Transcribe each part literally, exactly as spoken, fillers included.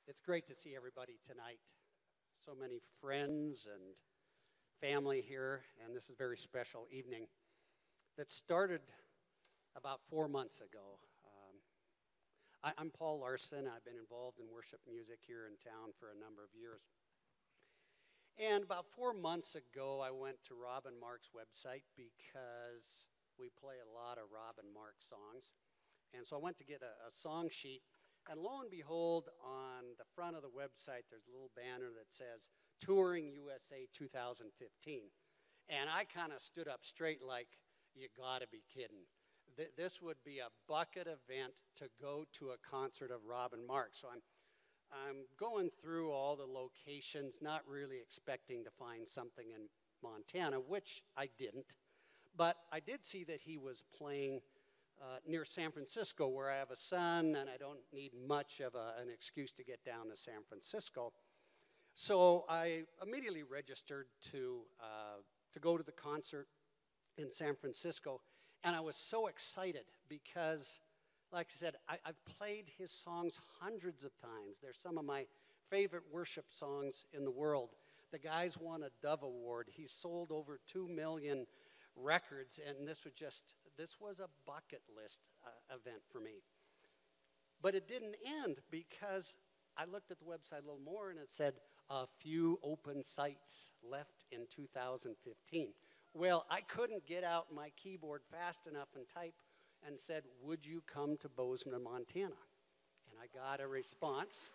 It's great to see everybody tonight. So many friends and family here, and this is a very special evening that started about four months ago. Um, I, I'm Paul Larson. I've been involved in worship music here in town for a number of years. And about four months ago, I went to Rob and Mark's website because we play a lot of Rob and Mark songs. And so I went to get a, a song sheet. And lo and behold, on the front of the website, there's a little banner that says, Touring U S A two thousand fifteen. And I kind of stood up straight like, you gotta be kidding. Th this would be a bucket event to go to a concert of Rob and Mark. So I'm, I'm going through all the locations, not really expecting to find something in Montana, which I didn't. But I did see that he was playing Uh, near San Francisco, where I have a son and I don't need much of a, an excuse to get down to San Francisco. So I immediately registered to, uh, to go to the concert in San Francisco, and I was so excited because, like I said, I, I've played his songs hundreds of times. They're some of my favorite worship songs in the world. The guy's won a Dove Award. He's sold over two million records, and this was just, this was a bucket list uh, event for me. But it didn't end because I looked at the website a little more and it said a few open sites left in two thousand fifteen. Well, I couldn't get out my keyboard fast enough and type and said, would you come to Bozeman, Montana? And I got a response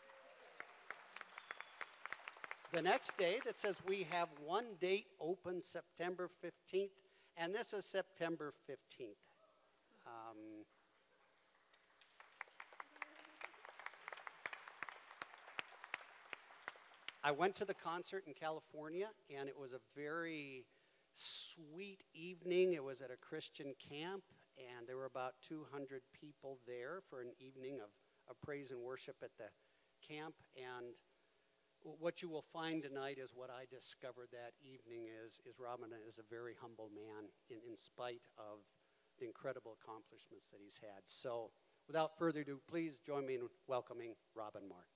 the next day that says we have one date open, September fifteenth. And this is September fifteenth. Um, I went to the concert in California, and it was a very sweet evening. It was at a Christian camp, and there were about two hundred people there for an evening of, of praise and worship at the camp. And what you will find tonight is what I discovered that evening is, is Robin is a very humble man in, in spite of the incredible accomplishments that he's had. So without further ado, please join me in welcoming Rob and Mark.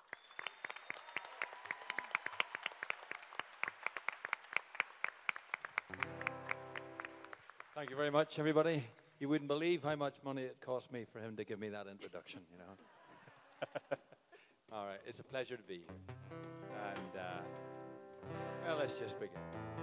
Thank you very much, everybody. You wouldn't believe how much money it cost me for him to give me that introduction, you know. All right, it's a pleasure to be here. And, uh, well, let's just begin.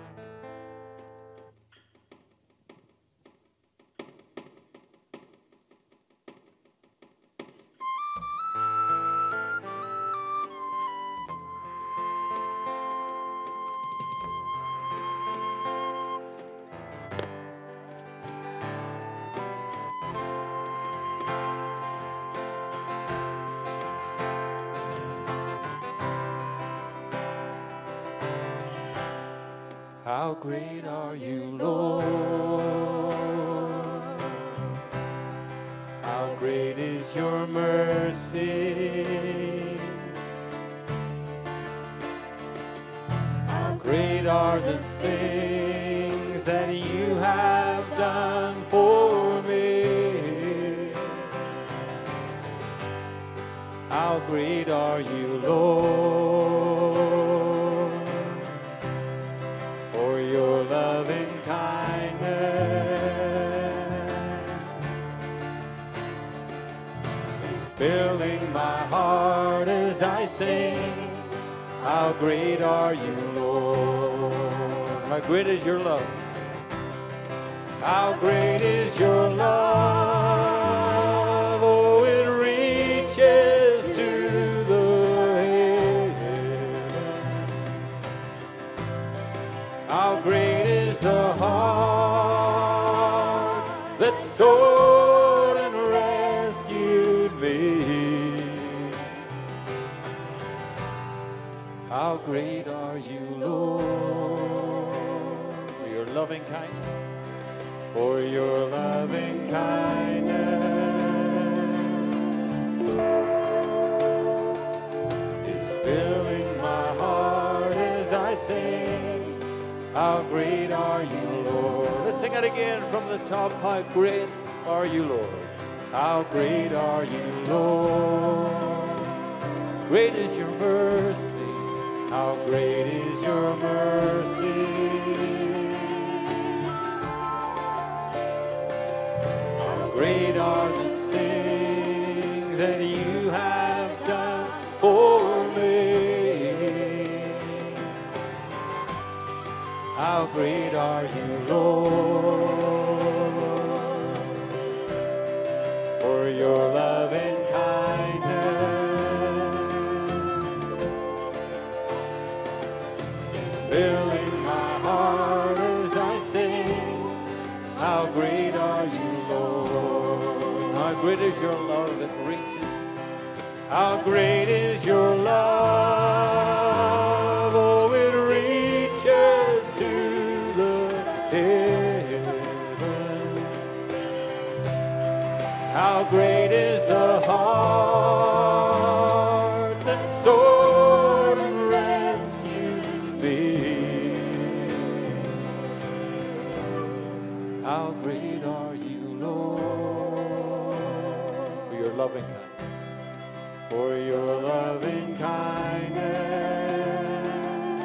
How great are you, Lord? How great is your mercy? How great are the things that you have done for me? How great are you, Lord? Your loving kindness is filling my heart as I sing. How great are you, Lord? How great is your love? How great is your love? Oh, it reaches to the How great is the heart that soared and rescued me? How great are you, Lord, for your loving kindness, for your loving kindness is filling my heart as I sing. How great are you, Lord? Let's sing it again from the top. How great are you, Lord? How great are you, Lord? great is your mercy. How great is your mercy. How great are the things that you have done for me. How great are you, Lord, for your love and filling my heart as I sing. How great are you, Lord? How great is your love that reaches? How great is your love? Oh, it reaches to the heaven. How great is the heart that sought and rescued me. How great are you, Lord, for your loving kindness, for your loving kindness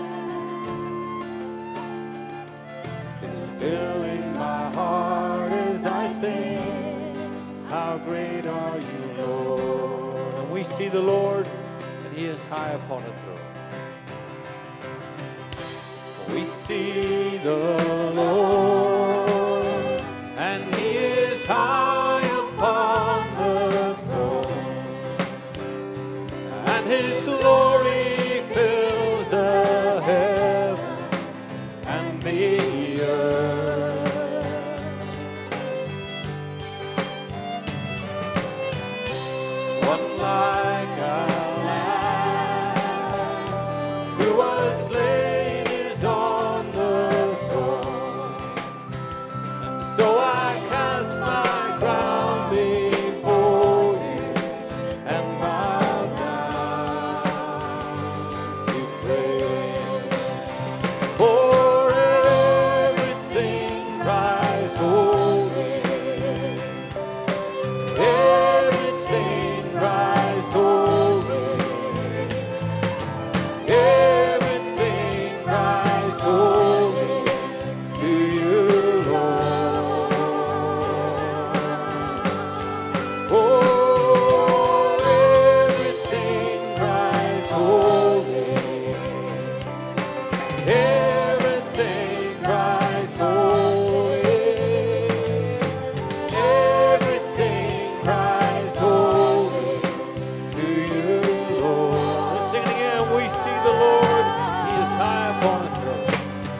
is filling my heart as I sing. How great are you, Lord? And we see the Lord, and he is high upon a throne. We see the Lord, and he is high upon the throne, and his glory fills the heavens and the earth. One like a lamb who was slain is on the throne. And so I cast my crown before you and bow down to pray. For everything cries holy. Everything cries holy. Everything cries holy to you, Lord. Oh, everything cries holy. Everything cries holy. Everything cries holy to you, Lord. Let's sing it again. We see the Lord. He is high upon the throne.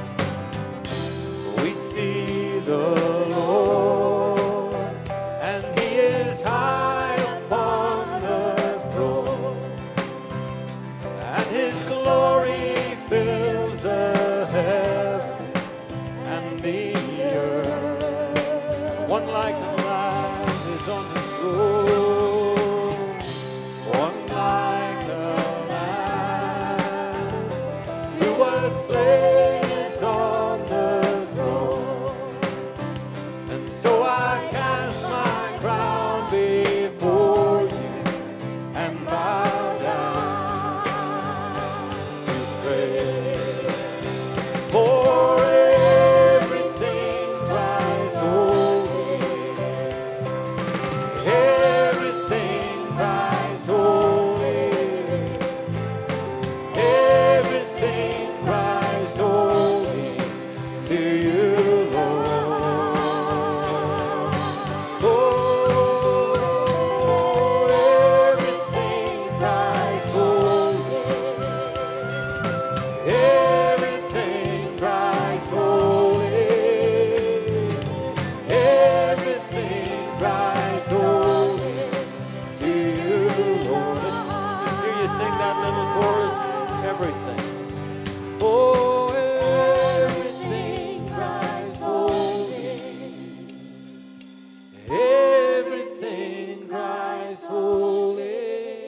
We see the Lord, and he is high upon the throne, and his glory fills the heaven and the earth. One like a lamb is on the throne. One like a lamb who was slain is on the throne. And so I cast my crown before you and bow down to pray. For everything cries holy. Everything cries holy. Everything cries holy to you, Lord. Oh, everything cries holy. Everything cries holy. Everything cries holy to you, Lord. Let's hear you sing that little chorus. Everything. Oh, everything cries holy. Everything cries holy.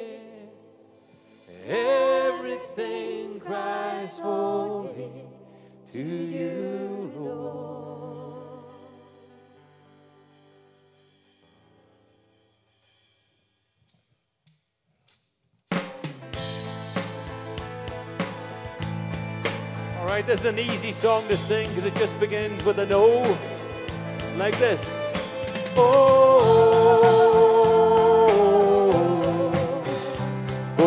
Everything cries holy to you, Lord. right, this is an easy song to sing because it just begins with an O, like this. Oh, oh,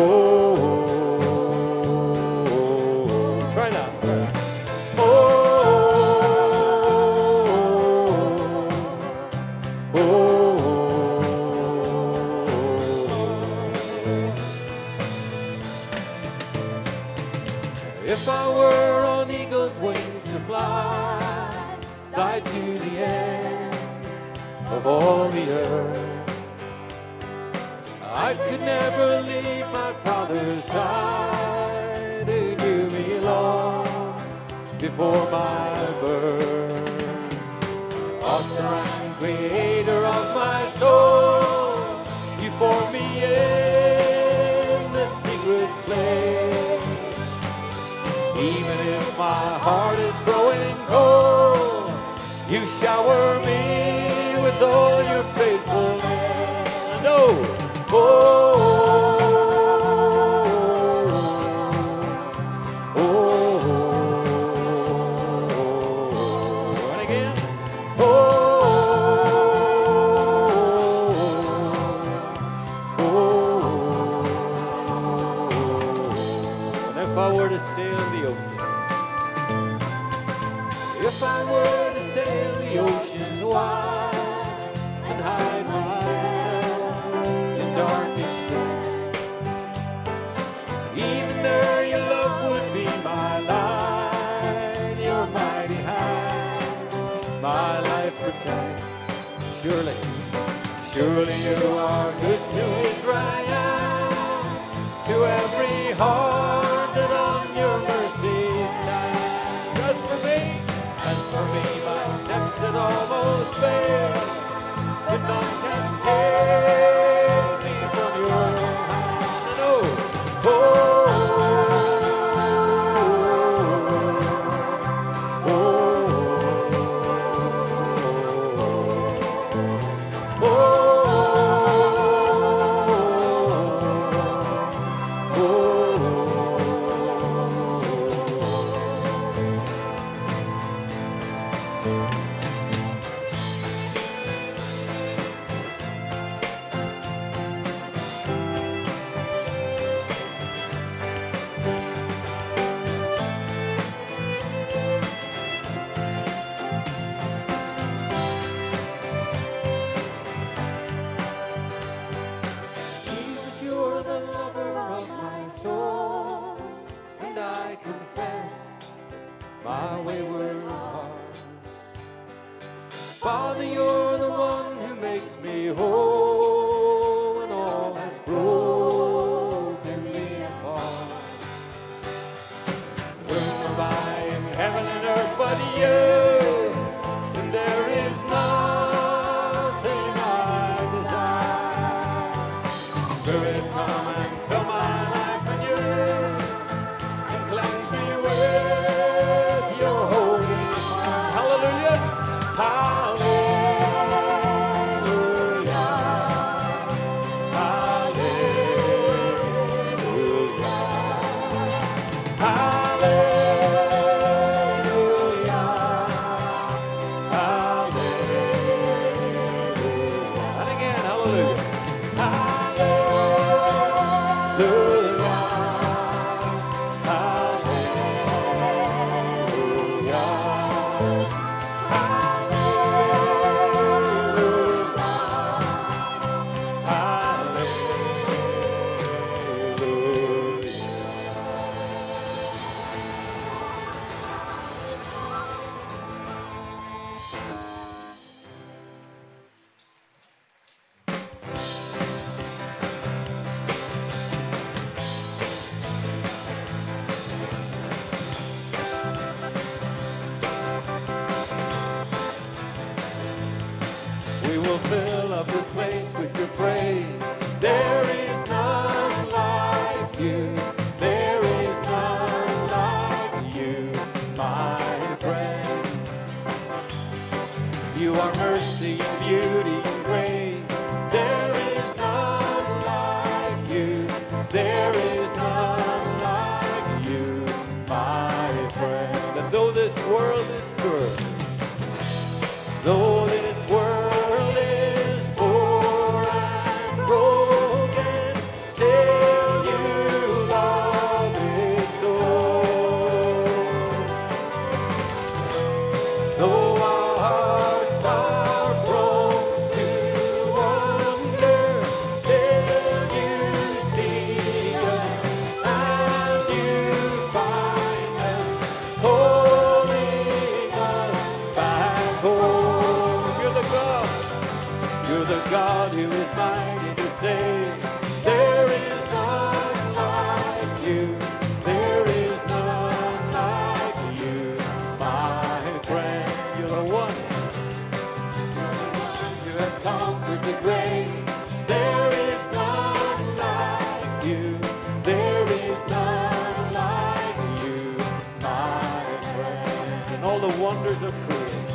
oh. Try that. Oh, oh, oh. If I were on eagle's wings to fly, fly to the end of all the earth, I could never leave my Father's side who knew me long before my birth. Author and creator of my soul, you formed me in the secret place. Even if my heart is growing cold, you shower me with all your faithfulness. And oh, oh, oh, oh, and again, oh, oh, and if I were to sail the ocean, if I were to sail the oceans wide and hide myself in darkest depths, even there your love would be my light, your mighty hand, my life protect. Surely, surely you are good to Israel, to every heart that on your mercy stands. Just for me, and for me, my steps that almost fail, but none can take me from your hand. And oh, oh, oh, oh, oh, Jesus, you're the lover of my soul, and I confess my wayward heart. Father, you're the one who makes me whole when all has broken me apart. Where am I in heaven and earth but you? And there is nothing I desire. Spirit, come and fill my life anew, and cleanse me with your holy fire. Hallelujah! Hallelujah! Hallelujah! Hallelujah! Hallelujah! And again, hallelujah! We will fill up this place with your praise. There is none like you. There is none like you, my friend. You are mercy and beauty and grace. There is none like you. There is none like you, my friend. the wonders of creation.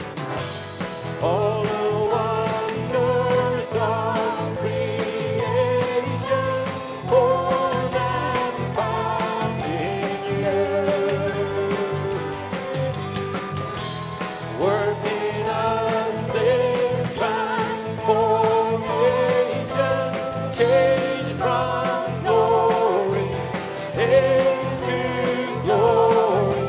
All the wonders of creation, born and found in you. Work in us this transformation, change from glory into glory,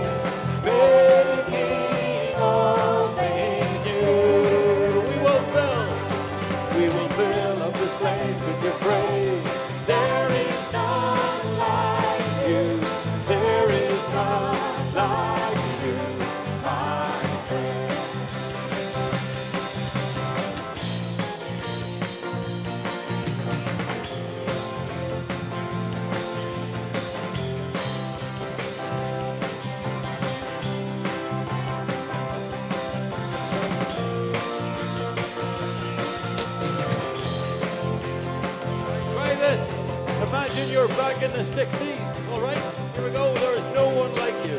making all things new. We will fill, we will fill up this place with your praise. There is none like you. There is none like you, my friend. Try this. Imagine you're back in the sixties, all right? Here we go. There is no one like you.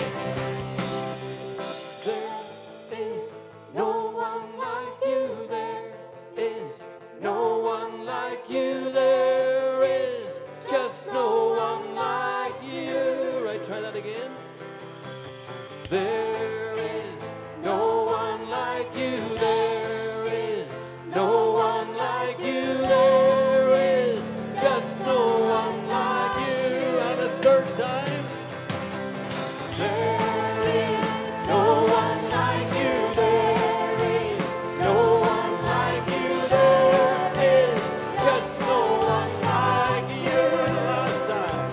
There is no one like you. There is no one like you. There is just no one like you. Right, try that again. There is no one like you. There is no one like you. There is just no one like you. And a third time. There is no one like you. There is no one like you. There is just no one like you. And last time.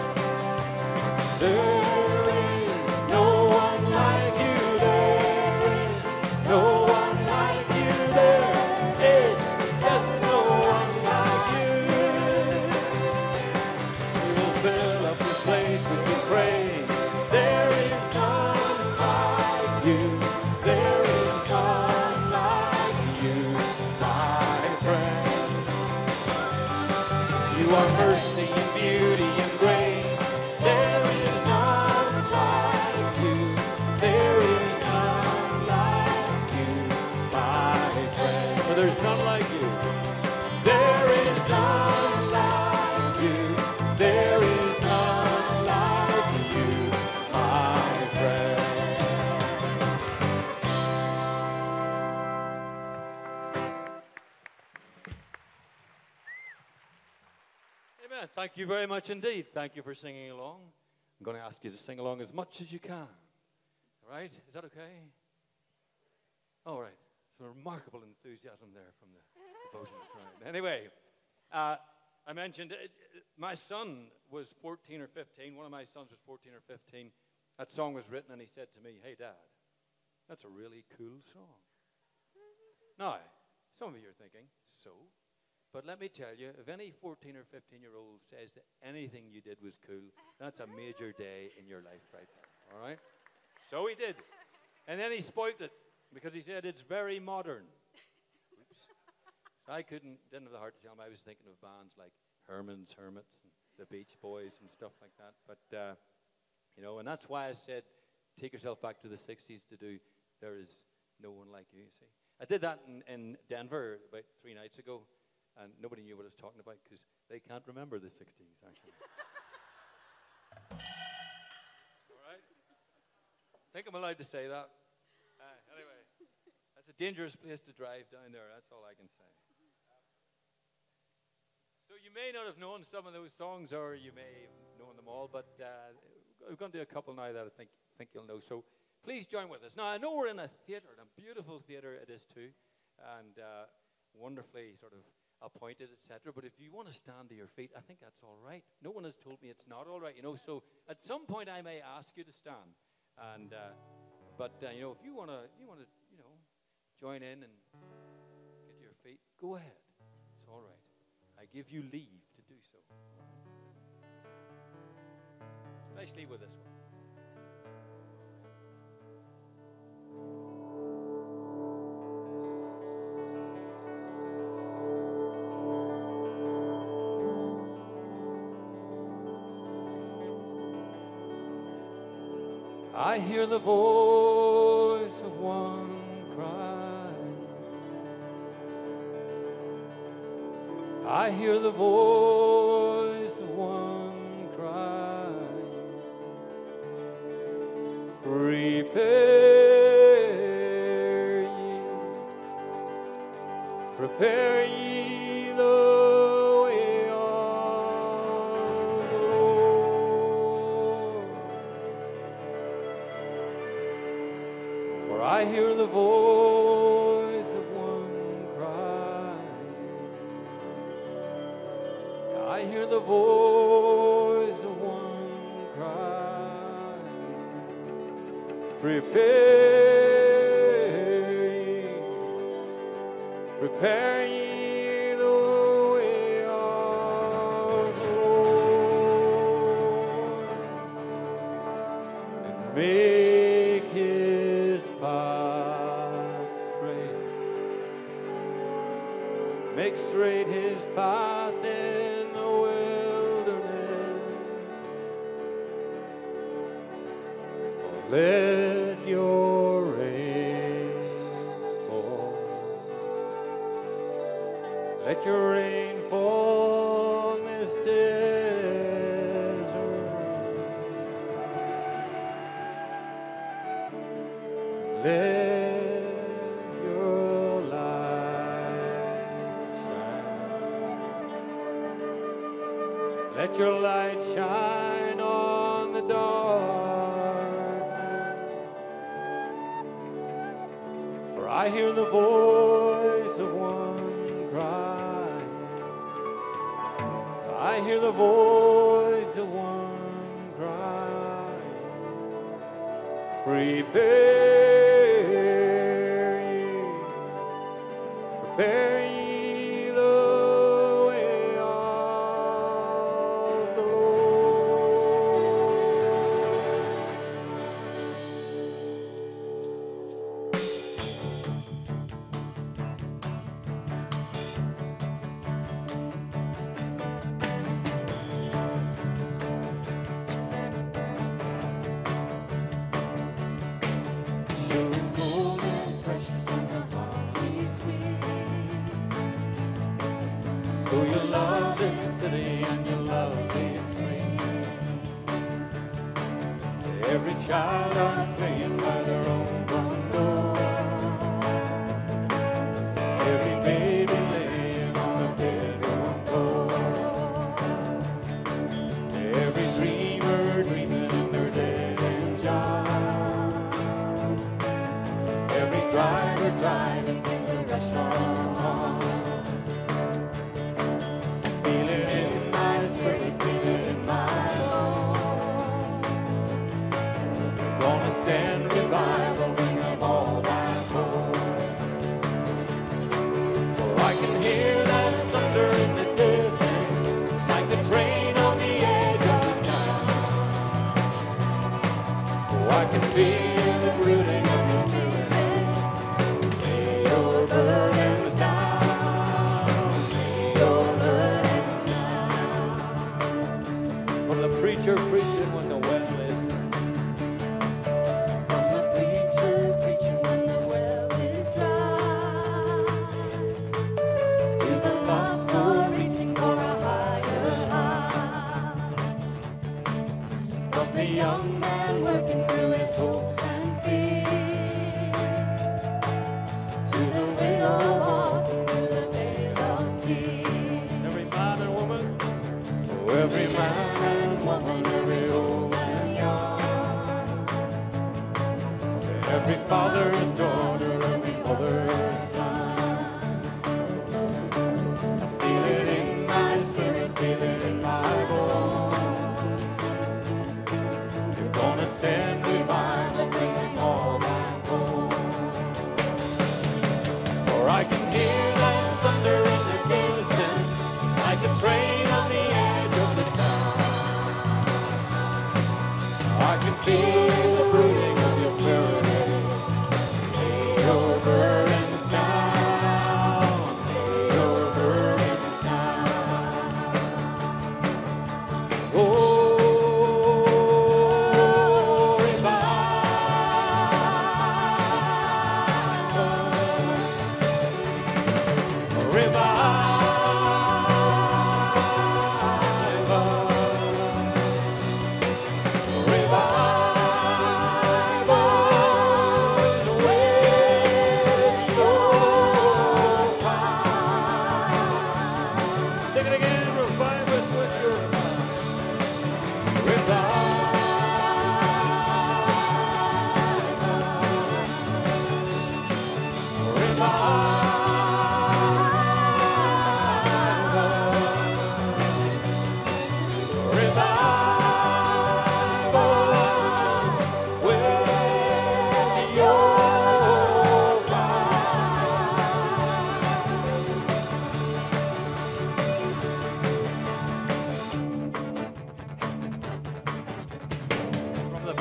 There is no one like you. There is no one like you. There is just no one like you. We will fill up this place with your praise. There is none like you. There is none like you, my friend. You are mercy and beauty and grace. There is none like you. There is none like you, my friend. For there's none like you. There is none like you. There is none like you, my friend. Amen. Thank you very much indeed. Thank you for singing along. I'm going to ask you to sing along as much as you can. All right? Is that okay? All right. Some remarkable enthusiasm there from the, the both of the crowd. Anyway, uh, I mentioned it, it- my son was fourteen or fifteen. One of my sons was fourteen or fifteen. That song was written, and he said to me, "Hey, Dad, that's a really cool song." Now, some of you are thinking, so? But let me tell you, if any fourteen or fifteen-year-old says that anything you did was cool, that's a major day in your life right there, all right? So he did. And then he spoiled it because he said it's very modern. Oops. So I couldn't, didn't have the heart to tell him. I was thinking of bands like Herman's Hermits and the Beach Boys and stuff like that. But, uh, you know, and that's why I said take yourself back to the sixties to do There Is No One Like You, you see. I did that in, in Denver about three nights ago, and nobody knew what I was talking about because they can't remember the sixties, actually. All right? I think I'm allowed to say that. Uh, anyway, that's a dangerous place to drive down there. That's all I can say. So you may not have known some of those songs, or you may have known them all, but uh, we're going to do a couple now that I think think you'll know. So please join with us. Now, I know we're in a theater, and a beautiful theater it is too, and uh, wonderfully sort of appointed, et cetera. But if you want to stand to your feet, I think that's all right. No one has told me it's not all right, you know. So at some point, I may ask you to stand, and uh, but uh, you know, if you want to, you want to, you know, join in and get to your feet, go ahead. It's all right. I give you leave to do so, especially with this one. I hear the voice voice of one crying. I hear the voice of one crying. Prepare ye, prepare ye the way of the Lord. For I hear the voice of one crying. I hear the voice of one crying. Prepare ye, prepare ye the way of the Lord, and make his path straight. Make straight his path in the wilderness. Let your rain fall. Let your rain fall in this desert. Let your light shine. Let your light shine on the darkness. For I hear the voice of one crying. I hear the voice of one crying. Prepare ye, prepare ye the way of the Silver's gold is precious and the honey sweet. So you love this city and you love this street. Every child are playing by their own front door. Every baby laying on the bedroom floor. Every dreamer dreaming in their dead-end job. Every driver driving in the rush hour. Feel it in my spirit, feel it in my bones. Gonna send revival, bring them all back home. For I can hear that thunder in the distance, like the train on the edge of the town. Oh, I can feel the brooding of the spirit. Lay your burdens down, lay your burdens down. From the preacher preaching when the well is From the preacher preaching when the well is dry. To the lost soul reaching for a higher high. From the young man working through his hopes and fears. To the widow walking through the vale of tears. Every man and woman, oh, every man and woman, every old and young. Every father's daughter, every mother's son. I feel it in my spirit, feel it in my bones. You're gonna send revival, bring them all back home. For I can hear that thunder in the distance, like a train on the edge of the town. I can feel the brooding of your spirit. Lay your burdens down, lay your burdens down. Oh, revival,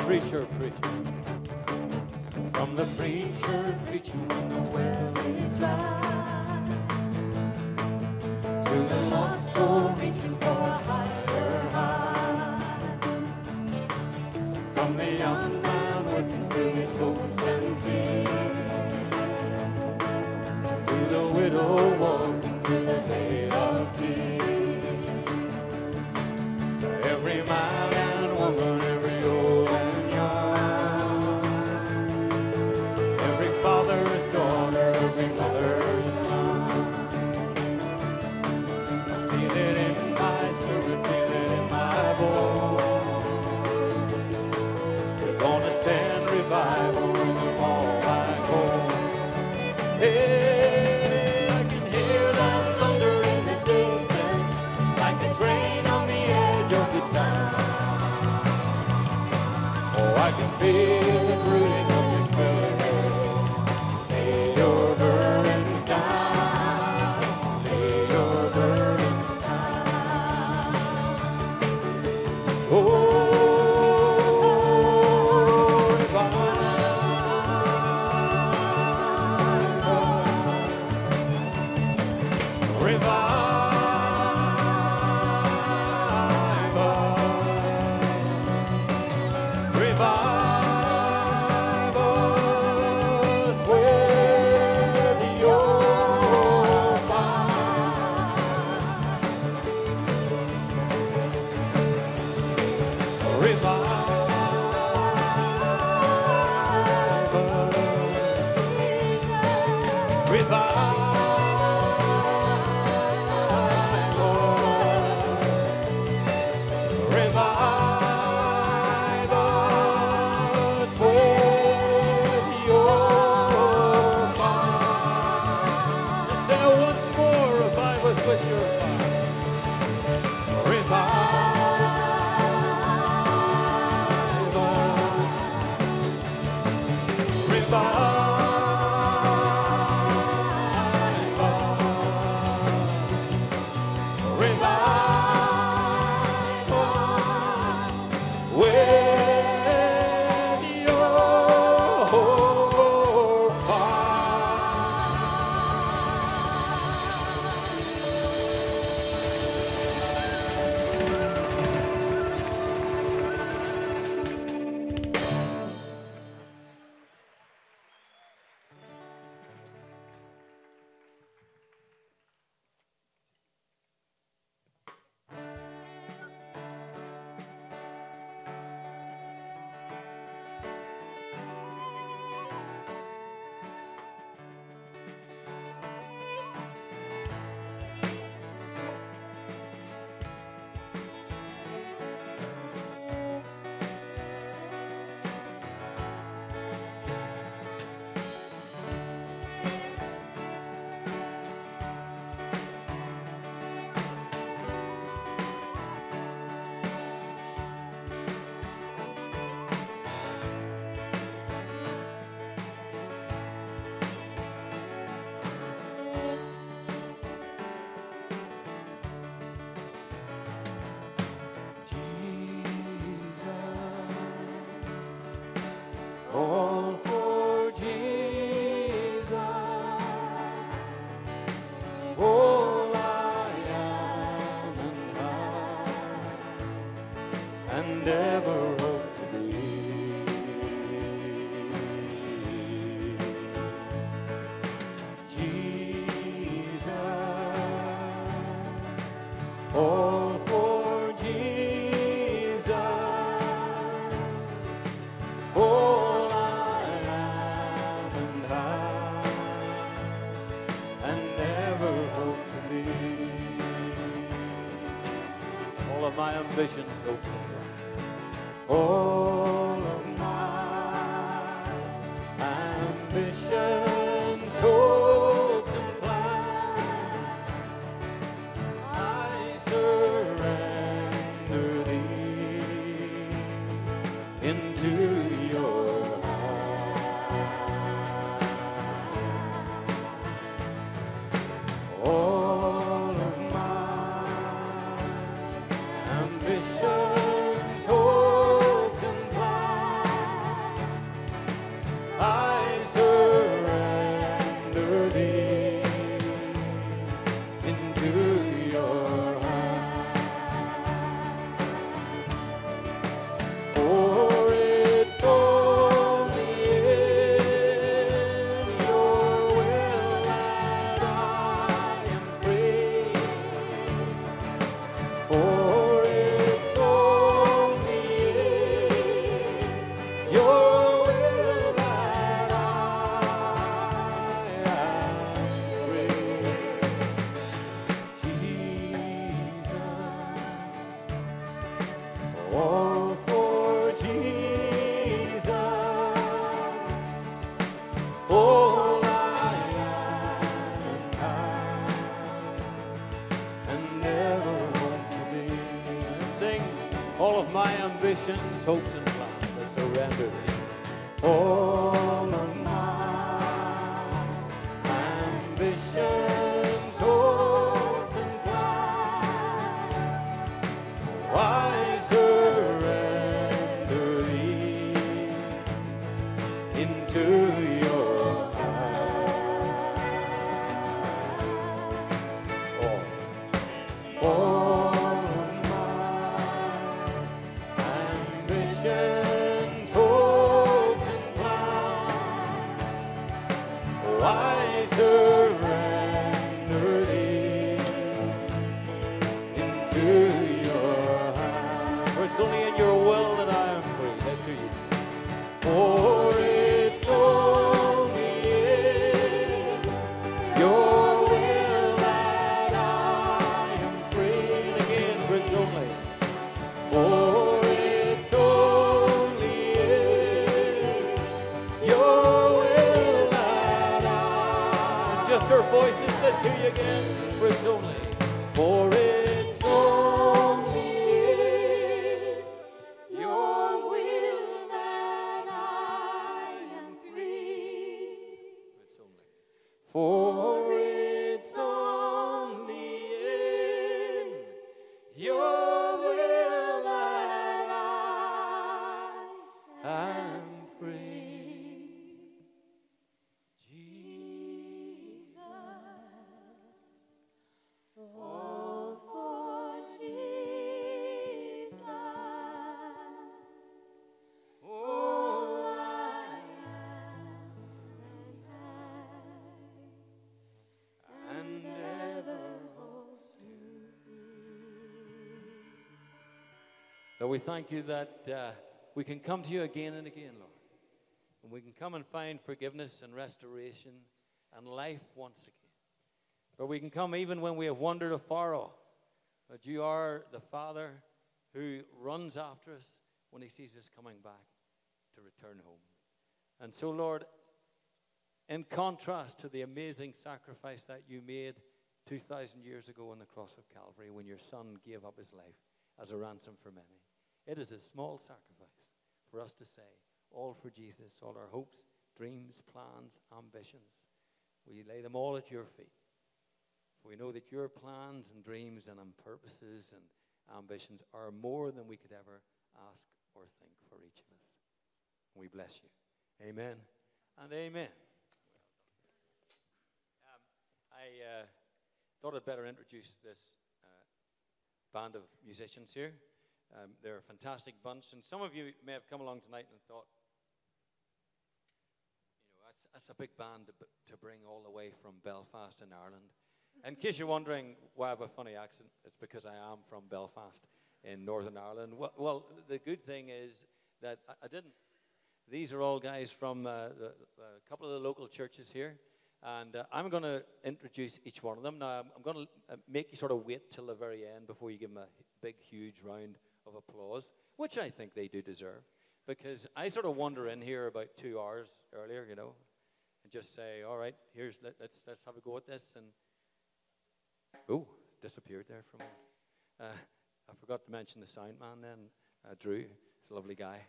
preacher preaching. From the preacher preaching when the well is dry, to the lost soul reaching for a higher high, from the young man working through his hopes and fears, to the widow walking through the vale of tears, every man and woman, every old and young, every father's daughter, every mother's son. I feel it in my spirit, feel it in my bones. We're gonna send revival in the all back home. Hey, I can hear that thunder in the distance, like a train on the edge of the town. Oh, I can feel it rooting on your spirit. Lay your burdens down. Lay your burdens down. Oh, revival. Revival. Revival's with your mind. Revival. Revival. Revival's with your mind. Let's say it once more. Revival's with your mind. Revival. Revival. Revival with your All for Jesus, all I am and I, and ever hope to be. Jesus, all for Jesus, all I am and I, and never hope to be. All of my ambitions, hopes, and plans. All of my ambitions, hopes, and plans, I surrender thee into your hands. All of my ambitions, hopes, and plans, all for Jesus. All I am and never want to be. Sing all of my ambitions, hopes, and plans. I surrender these. All of my ambitions, hopes, and plans. I surrender these into your hands. All, all of my ambitions, hopes, and plans. I surrender these into your hands. For it's only in your will that I am free. Let's hear you sing. For it's only in your will that I am free. And again, for it's only, for it's only in your will that I. Just our voices, let's hear you again. For it's only, for it's only in your will that I am free. It's only. For it's only in your will that I am free. Jesus, all for Jesus. All I am and ever hope to be. Lord, we thank you that uh, we can come to you again and again, Lord. And we can come and find forgiveness and restoration and life once again. Or we can come even when we have wandered afar off. But you are the Father who runs after us when he sees us coming back to return home. And so, Lord, in contrast to the amazing sacrifice that you made two thousand years ago on the cross of Calvary when your Son gave up his life as a ransom for many, it is a small sacrifice for us to say, all for Jesus, all our hopes, dreams, plans, ambitions. We lay them all at your feet. For we know that your plans and dreams and purposes and ambitions are more than we could ever ask or think for each of us. We bless you. Amen and amen. Um, I uh, thought I'd better introduce this uh, band of musicians here. Um, they're a fantastic bunch, and some of you may have come along tonight and thought, you know, that's, that's a big band to, to bring all the way from Belfast in Ireland. In case you're wondering why I have a funny accent, it's because I am from Belfast in Northern Ireland. Well, well the good thing is that I, I didn't. These are all guys from uh, the, a couple of the local churches here. And uh, I'm going to introduce each one of them. Now, I'm, I'm going to uh, make you sort of wait till the very end before you give them a big, huge round of applause, which I think they do deserve. Because I sort of wander in here about two hours earlier, you know, and just say, all right, here's, let, let's, let's have a go at this. And, oh, disappeared there from me. Uh, I forgot to mention the sound man then, uh, Drew. He's a lovely guy.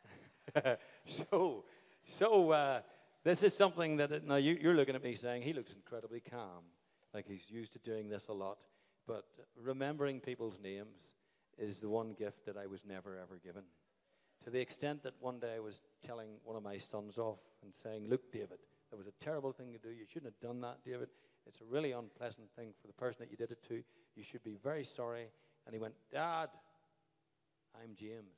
so, so uh, this is something that, now you, you're looking at me saying, he looks incredibly calm, like he's used to doing this a lot. But remembering people's names is the one gift that I was never, ever given. To the extent that one day I was telling one of my sons off and saying, look, David, that was a terrible thing to do. You shouldn't have done that, David. It's a really unpleasant thing for the person that you did it to. You should be very sorry. And he went, Dad, I'm James.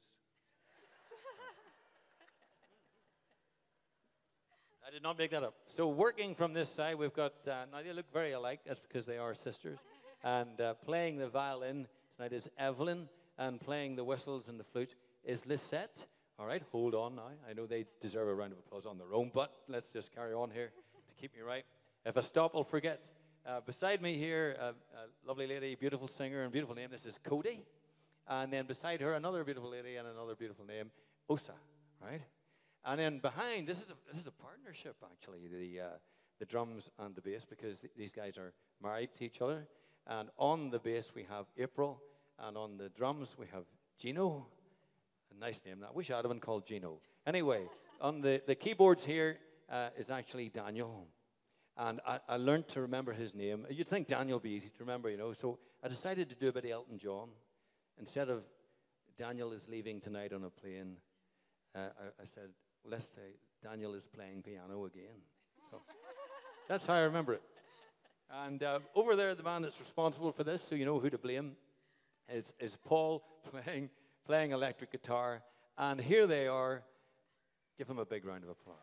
I did not make that up. So working from this side, we've got, uh, now they look very alike. That's because they are sisters. And uh, playing the violin tonight is Evelyn. And playing the whistles and the flute is Lisette. All right, hold on now. I know they deserve a round of applause on their own, but let's just carry on here to keep me right. If I stop, I'll forget. Uh, beside me here, uh, a lovely lady, beautiful singer and beautiful name. This is Cody. And then beside her, another beautiful lady and another beautiful name, Osa, right? And then behind, this is a, this is a partnership, actually, the, uh, the drums and the bass, because th these guys are married to each other. And on the bass, we have April, and on the drums, we have Gino. A nice name. I wish I'd have been called Gino. Anyway, on the, the keyboards here uh, is actually Daniel. And I, I learned to remember his name. You'd think Daniel would be easy to remember, you know. So I decided to do a bit of Elton John. Instead of Daniel is leaving tonight on a plane, uh, I, I said, well, let's say Daniel is playing piano again. So that's how I remember it. And uh, over there, the man that's responsible for this, so you know who to blame, is, is Paul playing, playing electric guitar. And here they are. Give them a big round of applause.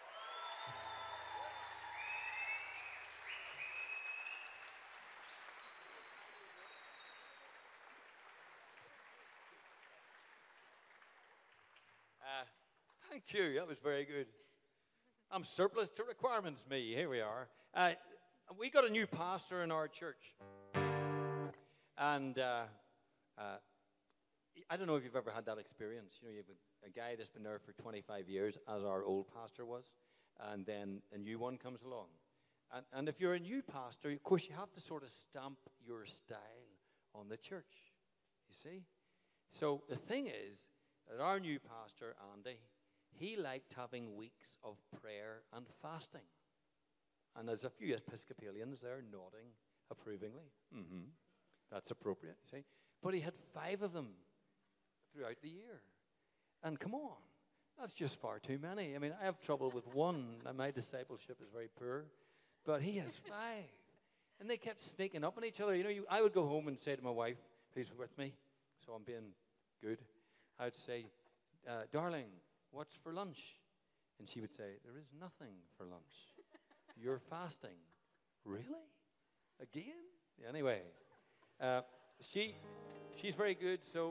Uh, thank you. That was very good. I'm surplus to requirements, me. Here we are. Uh, we got a new pastor in our church. And uh, uh, I don't know if you've ever had that experience. You know, you have a, a guy that's been there for twenty-five years, as our old pastor was, and then a new one comes along. And, and if you're a new pastor, of course, you have to sort of stamp your style on the church, you see? So the thing is that our new pastor, Andy, he liked having weeks of prayer and fasting. And there's a few Episcopalians there nodding approvingly. Mm-hmm. That's appropriate, you see? But he had five of them throughout the year. And come on, that's just far too many. I mean, I have trouble with one, and my discipleship is very poor. But he has five. And they kept sneaking up on each other. You know, you, I would go home and say to my wife, who's with me, so I'm being good, I would say, uh, darling, what's for lunch? And she would say, there is nothing for lunch. You're fasting. Really? Again? Anyway, uh, she, she's very good, so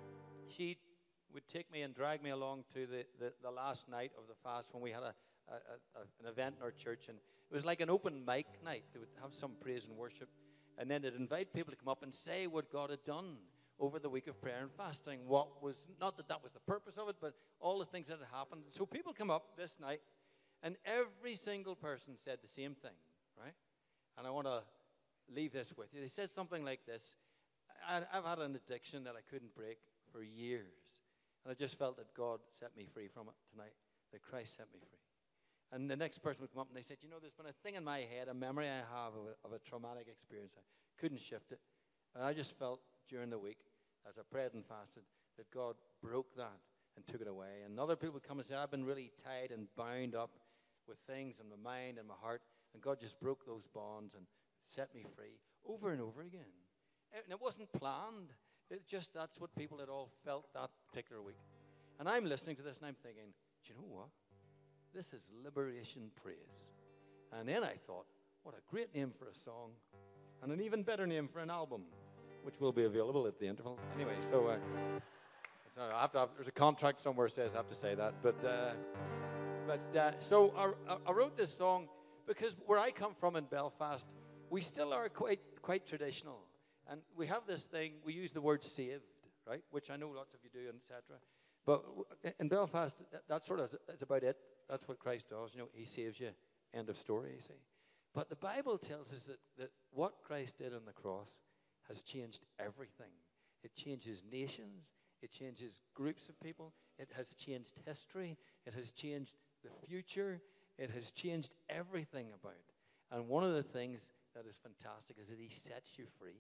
she would take me and drag me along to the, the, the last night of the fast when we had a, a, a, an event in our church, and it was like an open mic night. They would have some praise and worship, and then they'd invite people to come up and say what God had done over the week of prayer and fasting. What was, not that that was the purpose of it, but all the things that had happened. So people come up this night, and every single person said the same thing, right? And I want to leave this with you. They said something like this: I, I've had an addiction that I couldn't break for years, and I just felt that God set me free from it tonight, that Christ set me free. And the next person would come up and they said, you know, there's been a thing in my head, a memory I have of a, of a traumatic experience. I couldn't shift it. And I just felt during the week, as I prayed and fasted, that God broke that and took it away. And other people would come and say, I've been really tied and bound up with things in my mind and my heart, and God just broke those bonds and set me free over and over again. And it wasn't planned. It just, that's what people had all felt that particular week. And I'm listening to this and I'm thinking, do you know what? This is Liberation Praise. And then I thought, what a great name for a song, and an even better name for an album, which will be available at the interval. Anyway, so, uh, so I have to have, there's a contract somewhere that says I have to say that. But, uh, but uh, so I, I wrote this song because where I come from in Belfast, we still are quite, quite traditional. And we have this thing, we use the word saved, right? Which I know lots of you do, et cetera. But in Belfast, that sort of, that's about it. That's what Christ does. You know, he saves you. End of story, you see. But the Bible tells us that, that what Christ did on the cross has changed everything. It changes nations. It changes groups of people. It has changed history. It has changed the future. It has changed everything about it. And one of the things that is fantastic is that he sets you free.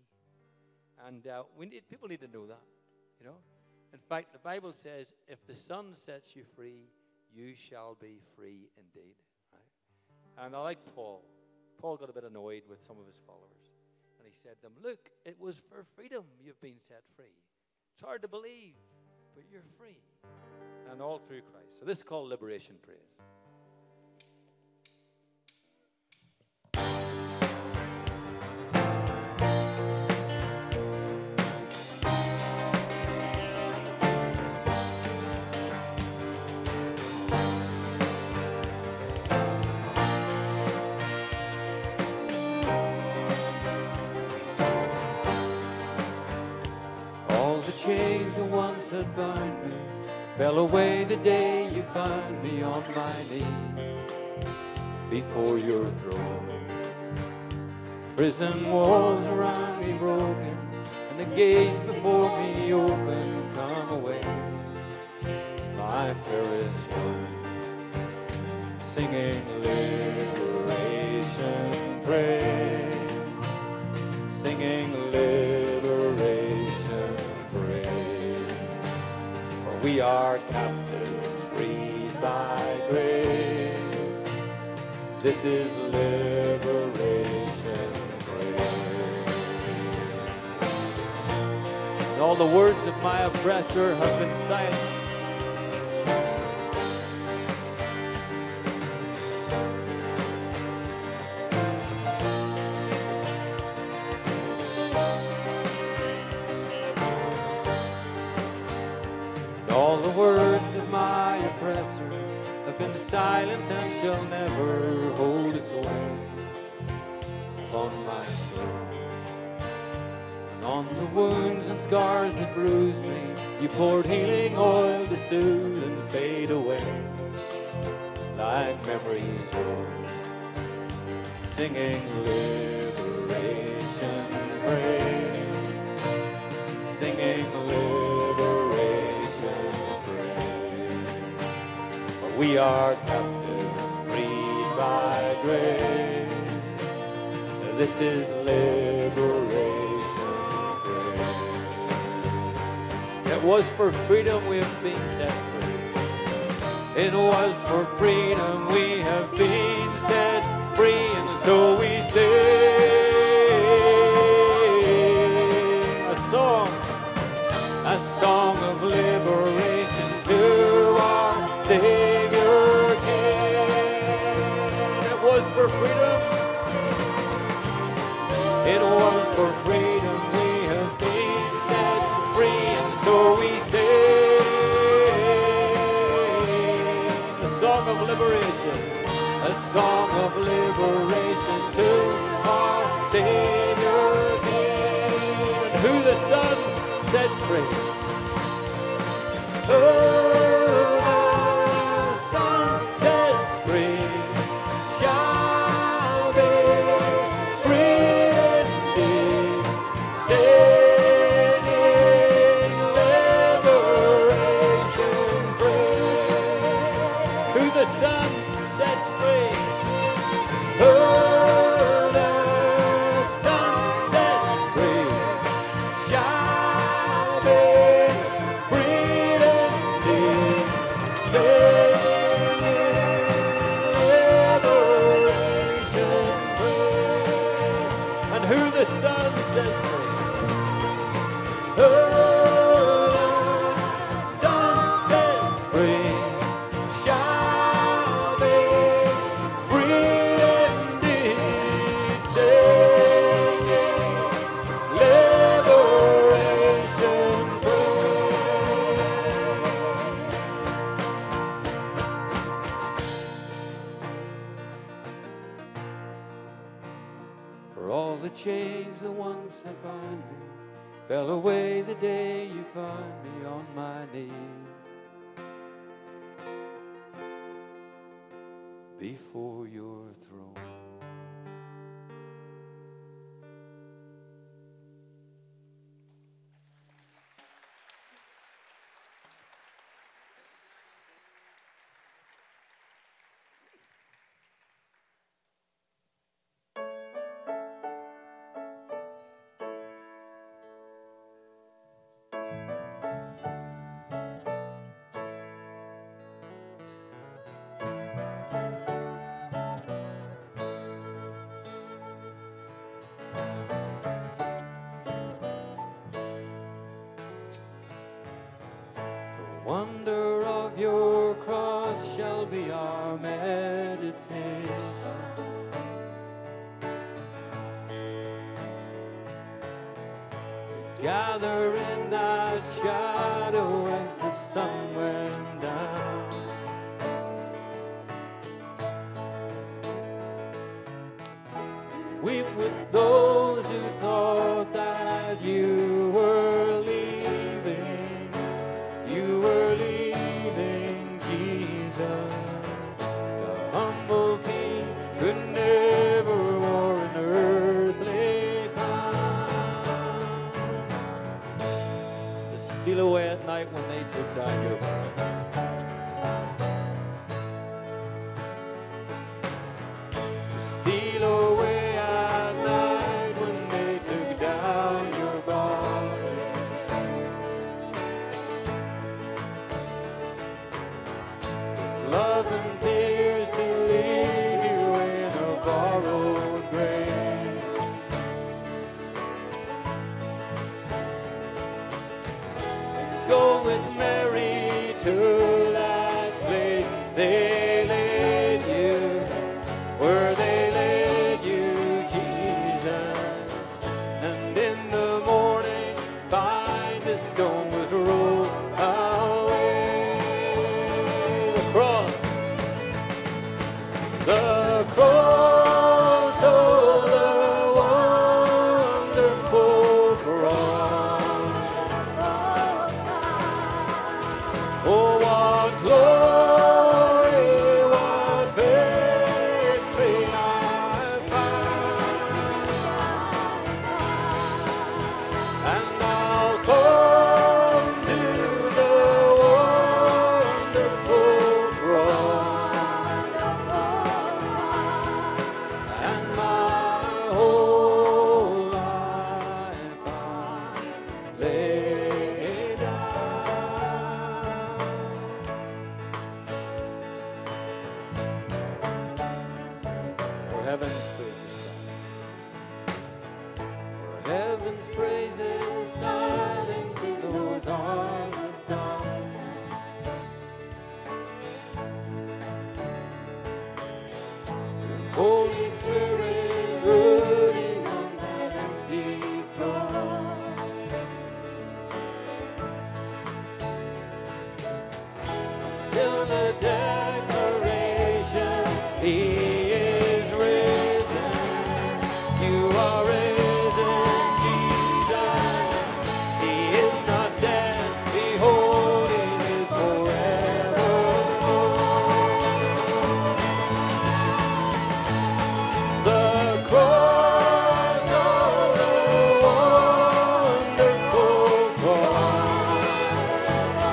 And uh, we need, people need to know that, you know. In fact, the Bible says, if the Son sets you free, you shall be free indeed, right? And I like Paul. Paul got a bit annoyed with some of his followers. And he said to them, look, it was for freedom you've been set free. It's hard to believe, but you're free. And all through Christ. So this is called Liberation Praise. All the chains that bind me fell away the day you found me on my knees before your throne. Prison walls around me broken, and the gates before me open. Come away, my fairest one, singing liberation praise, singing liberation praise. For we are captives freed by grace. This is liberation praise. And all the words of my oppressor have been silent. All the words of my oppressor have been silent and shall never hold its sway upon my soul. And on the wounds and scars that bruised me, you poured healing oil to soothe and fade away like memories old, singing liberation praise, singing liberation praise. For we are captives freed by grace. This is liberation praise. It was for freedom we have been set free. It was for freedom we have been set free, and so we sing a song, a song of liberation to our Savior King. It was for freedom, it was for freedom we have been set free, and so we sing a song of liberation, a song of liberation to our Savior King. And who the Son sets free, oh, the Son sets free shall be free indeed, singing liberation praise. Who the Son sets free, oh, the Son sets free shall be free indeed, singing liberation praise. And who the Son sets free, oh, the Son sets free shall be free indeed, singing liberation praise. For all the chains that once had bound me fell away the day you found me on my knees before your throne. The wonder of your cross shall be our meditation. We gather in that shadow as the sun went down. Weep with those who thought that you were leaving. night when they took down your body. Steal away at night when they took down your body. Love and tears to leave you in a borrowed grave. Go with Mary to that place they laid you, where they laid you, Jesus. And in the morning find the stone was rolled away. The cross, the cross, oh, the wonderful cross. Oh, what glory, what victory I find. And I'll come to the wonderful cross, and my whole life I lay down. For heaven's praises, for heaven's praises silent in those arms of darkness. The Holy Spirit brooding on that empty throne. Till the declaration, He is risen. You are risen, Jesus. He is not dead. Behold, He is forevermore. The cross, oh, the wonderful cross.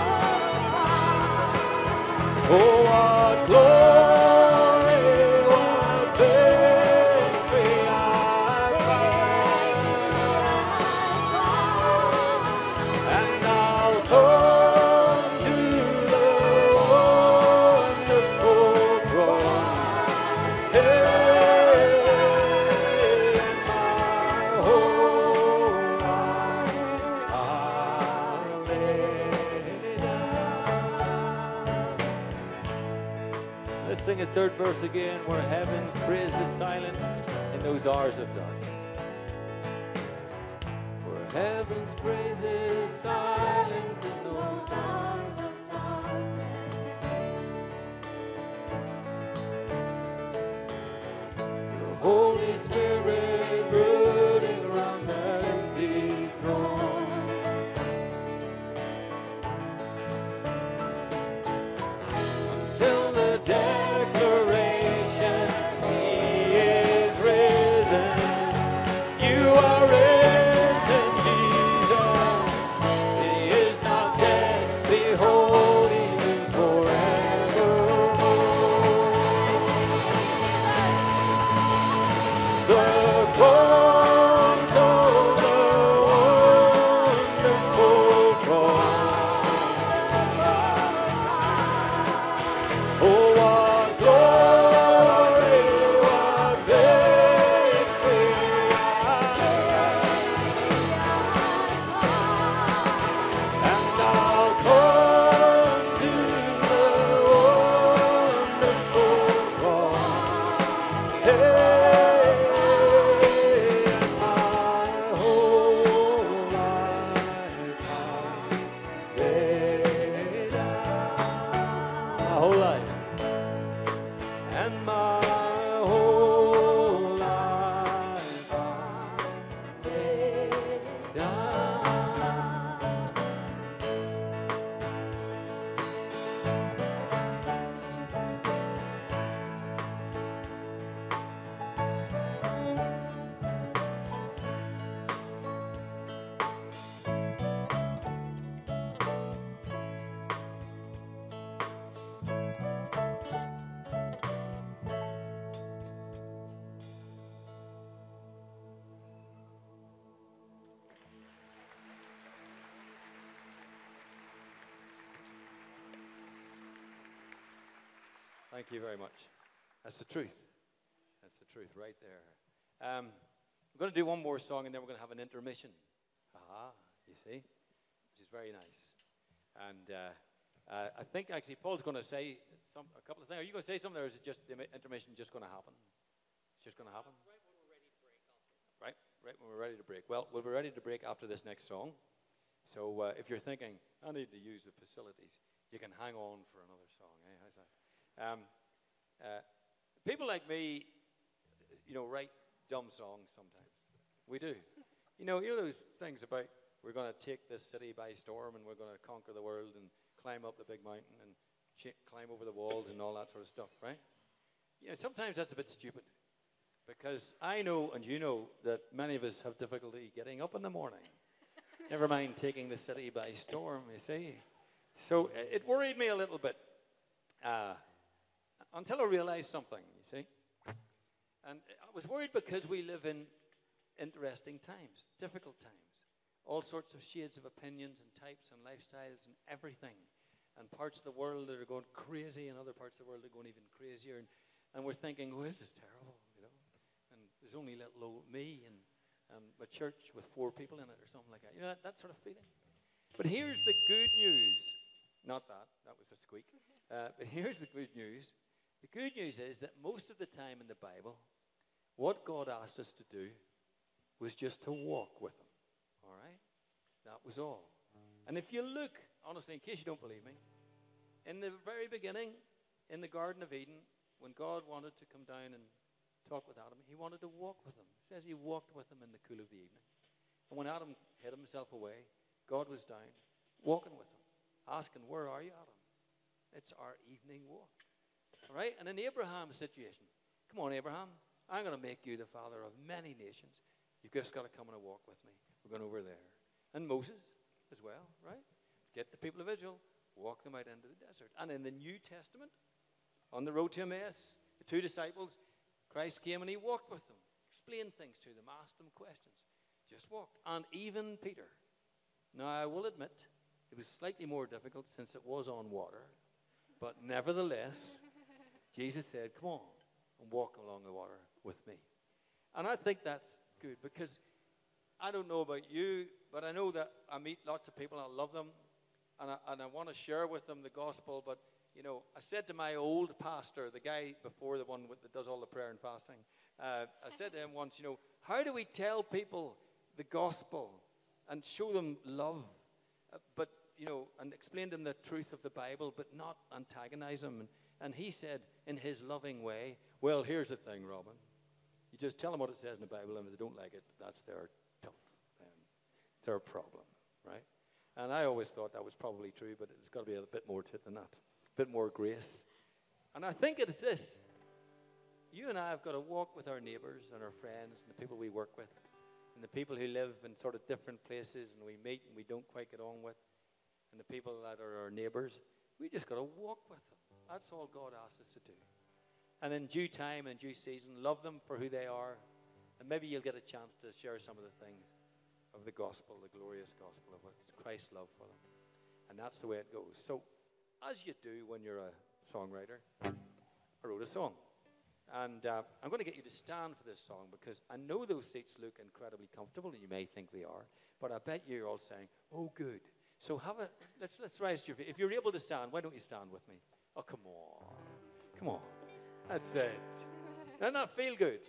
Oh, what glory, what victory I find. And I'll come to the wonderful cross. Hey, and my whole life I'll lay down. Let's sing a third verse again, where heaven's praise is silent in those hours of darkness. Where heaven's praise is silent in those hours of darkness. The Holy Spirit brooding around that empty throne. Till the declaration, He is risen. You are risen, Jesus. He is not dead. Behold, He lives forevermore. The cross, Thank you very much. That's the truth. That's the truth right there. Um, we're going to do one more song, and then we're going to have an intermission. Ah, you see, which is very nice. And uh, uh, I think actually Paul's going to say some, a couple of things. Are you going to say something, or is it just the intermission just going to happen? It's just going to happen. Right, right when we're ready to break. Well, we'll be ready to break after this next song. So uh, if you're thinking, I need to use the facilities, you can hang on for another song. Eh? How's that? Um, uh, people like me, you know, write dumb songs sometimes. We do. You know, you know those things about we're going to take this city by storm and we're going to conquer the world and climb up the big mountain and ch- climb over the walls and all that sort of stuff, right? You know, sometimes that's a bit stupid. Because I know, and you know, that many of us have difficulty getting up in the morning. Never mind taking the city by storm, you see. So it worried me a little bit uh, until I realized something, you see. And I was worried because we live in interesting times, difficult times. All sorts of shades of opinions and types and lifestyles and everything. And parts of the world that are going crazy and other parts of the world that are going even crazier. And, and we're thinking, oh, this is terrible. There's only little old me and um, a church with four people in it or something like that. You know, that, that sort of feeling. But here's the good news. Not that. That was a squeak. Uh, but here's the good news. The good news is that most of the time in the Bible, what God asked us to do was just to walk with him. All right? That was all. And if you look, honestly, in case you don't believe me, in the very beginning, in the Garden of Eden, when God wanted to come down and talk with Adam, he wanted to walk with him. It says he walked with him in the cool of the evening. And when Adam hid himself away, God was down, walking with him, asking, where are you, Adam? It's our evening walk. All right? And in Abraham's situation, come on, Abraham, I'm going to make you the father of many nations. You've just got to come on a walk with me. We're going over there. And Moses as well, right? Get the people of Israel, walk them out into the desert. And in the New Testament, on the road to Emmaus, the two disciples, Christ came and he walked with them, explained things to them, asked them questions, just walked. And even Peter. Now, I will admit, it was slightly more difficult since it was on water. But nevertheless, Jesus said, come on and walk along the water with me. And I think that's good because I don't know about you, but I know that I meet lots of people, I love them, and I, and I want to share with them the gospel, but you know, I said to my old pastor, the guy before the one with, that does all the prayer and fasting, uh, I said to him once, you know, how do we tell people the gospel and show them love, uh, but, you know, and explain to them the truth of the Bible, but not antagonize them? And, and he said, in his loving way, well, here's the thing, Robin. You just tell them what it says in the Bible, and if they don't like it, that's their tough, um, it's their problem, right? And I always thought that was probably true, but there's got to be a bit more to it than that. Bit more grace. And I think it's this. You and I have got to walk with our neighbors and our friends and the people we work with and the people who live in sort of different places and we meet and we don't quite get on with and the people that are our neighbors. We just got to walk with them. That's all God asks us to do. And in due time and due season, love them for who they are. And maybe you'll get a chance to share some of the things of the gospel, the glorious gospel of Christ's love for them. And that's the way it goes. So, as you do when you're a songwriter, I wrote a song. And uh, I'm going to get you to stand for this song because I know those seats look incredibly comfortable, and you may think they are, but I bet you're all saying, oh, good. So have a, let's, let's rise to your feet. If you're able to stand, why don't you stand with me? Oh, come on. Come on. That's it. Doesn't that feel good?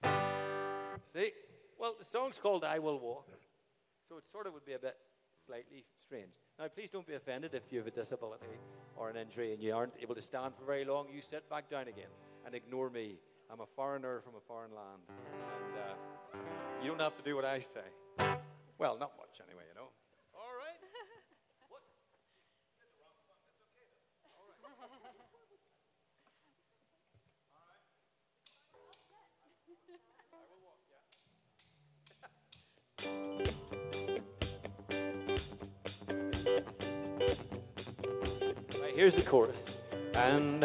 See? Well, the song's called I Will Walk, so it sort of would be a bit slightly strange. Now, please don't be offended if you have a disability or an injury and you aren't able to stand for very long. You sit back down again and ignore me. I'm a foreigner from a foreign land. And uh, you don't have to do what I say. Well, not much anyway, you know. All right. What? You did the wrong song. That's okay, though. All right. All right. I will walk, yeah. Right, here's the chorus. And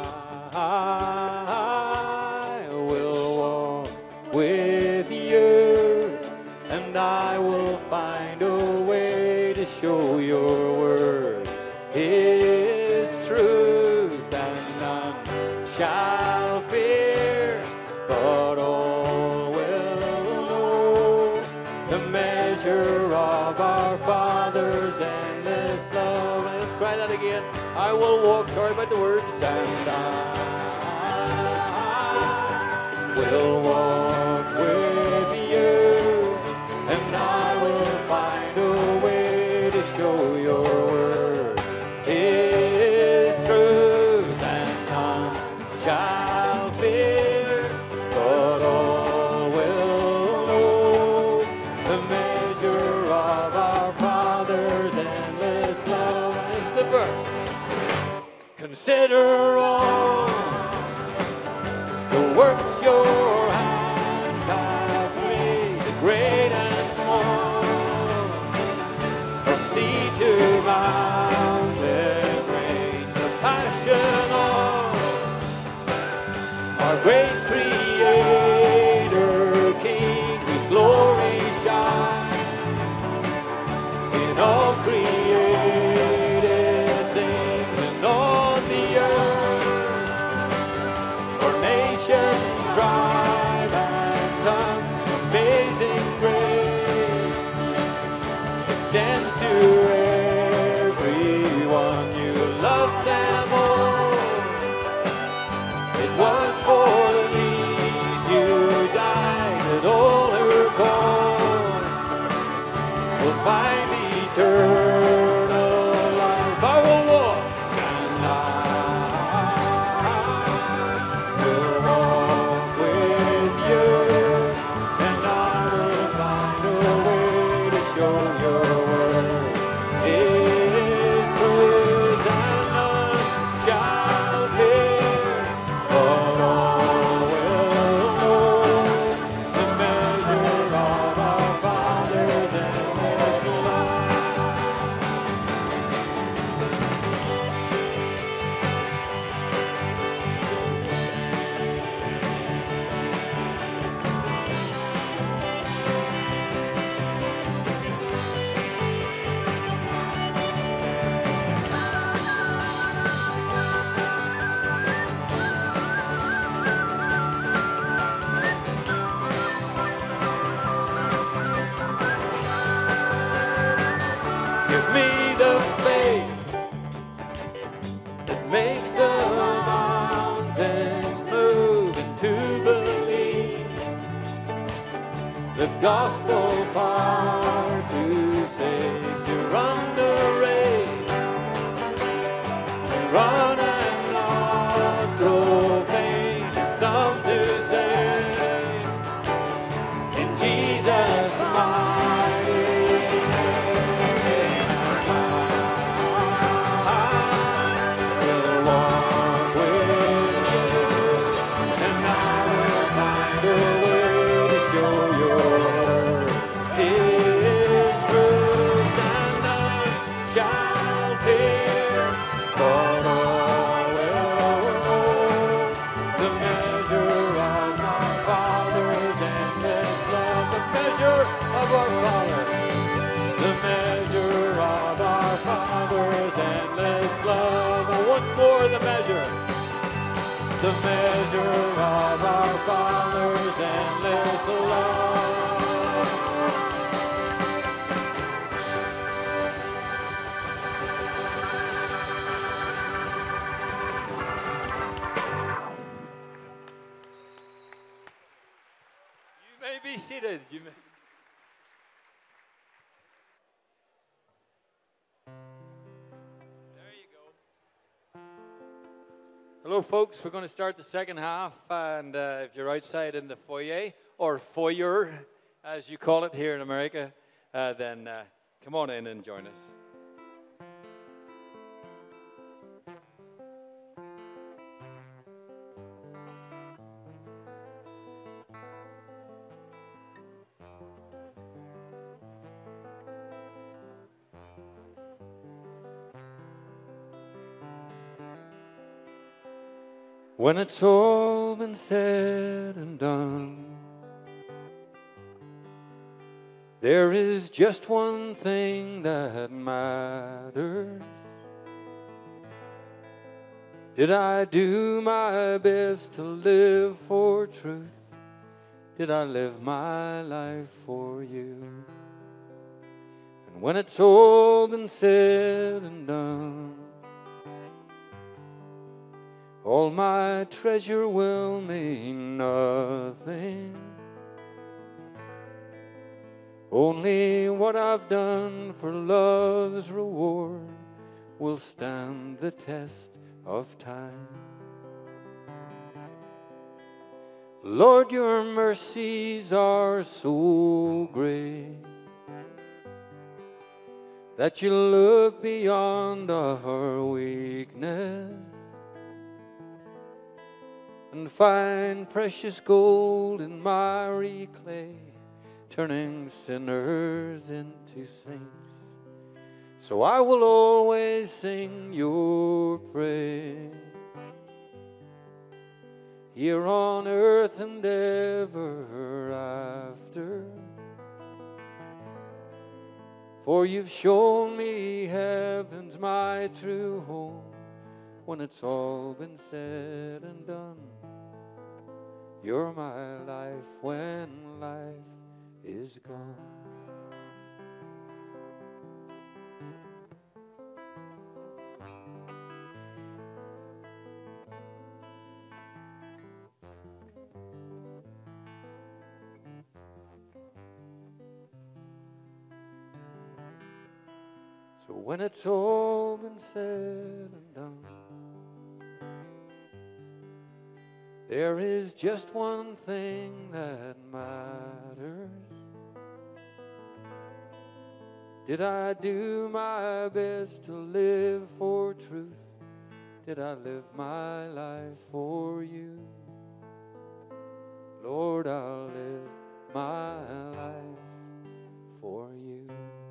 I will walk with you, and I will find a way to show your word is truth, and I'm try that again. I will walk, sorry about the words, and I will walk with you, and I will find a way to show your word is truth, and none shall fear, but all will know the measure of our Father's endless love. Is the verse. Consider all the works your hands have made, great and small, from sea to mountain range, the passion of our great Creator King, whose glory shines in all created things and on the earth. For nations, tribe, and tongue, amazing grace extends to everyone. You love them all. It was for these you died, that all who call will find eternal life. I will walk, and I will walk with you, and I will find a way to show your word is truth, and none shall fear, but all will know the measure of our Father's endless love. Give me the faith that makes the mountains move, and to believe the gospel power to save, to run the race, run and not grow faint, and some to say, in Jesus' mighty name. The measure of our Father's endless love. You may be seated. You may. Hello, folks. We're going to start the second half, and uh, if you're outside in the foyer, or foyer, as you call it here in America, uh, then uh, come on in and join us. When it's all been said and done, there is just one thing that matters. Did I do my best to live for truth? Did I live my life for you? And when it's all been said and done, all my treasure will mean nothing. Only what I've done for love's reward will stand the test of time. Lord, your mercies are so great that you look beyond our weakness and find precious gold in miry clay, turning sinners into saints. So I will always sing your praise, here on earth and ever after. For you've shown me heaven's my true home. When it's all been said and done, you're my life when life is gone. So when it's all been said and done, there is just one thing that matters. Did I do my best to live for truth? Did I live my life for you? Lord, I'll live my life for you.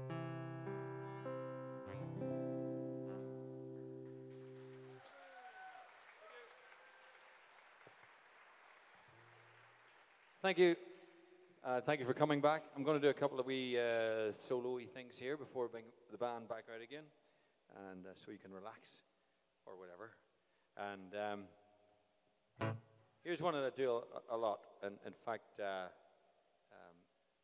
Thank you. Uh, thank you for coming back. I'm going to do a couple of wee uh, solo-y things here before bring the band back out again, and uh, so you can relax or whatever. And um, here's one that I do a, a lot. And in fact, uh, um,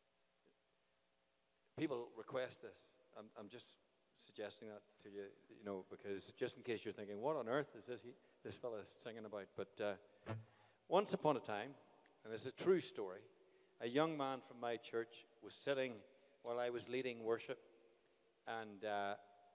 people request this. I'm, I'm just suggesting that to you, you know, because just in case you're thinking, what on earth is this he, this fella singing about? But uh, once upon a time, and it's a true story, a young man from my church was sitting while I was leading worship, and uh,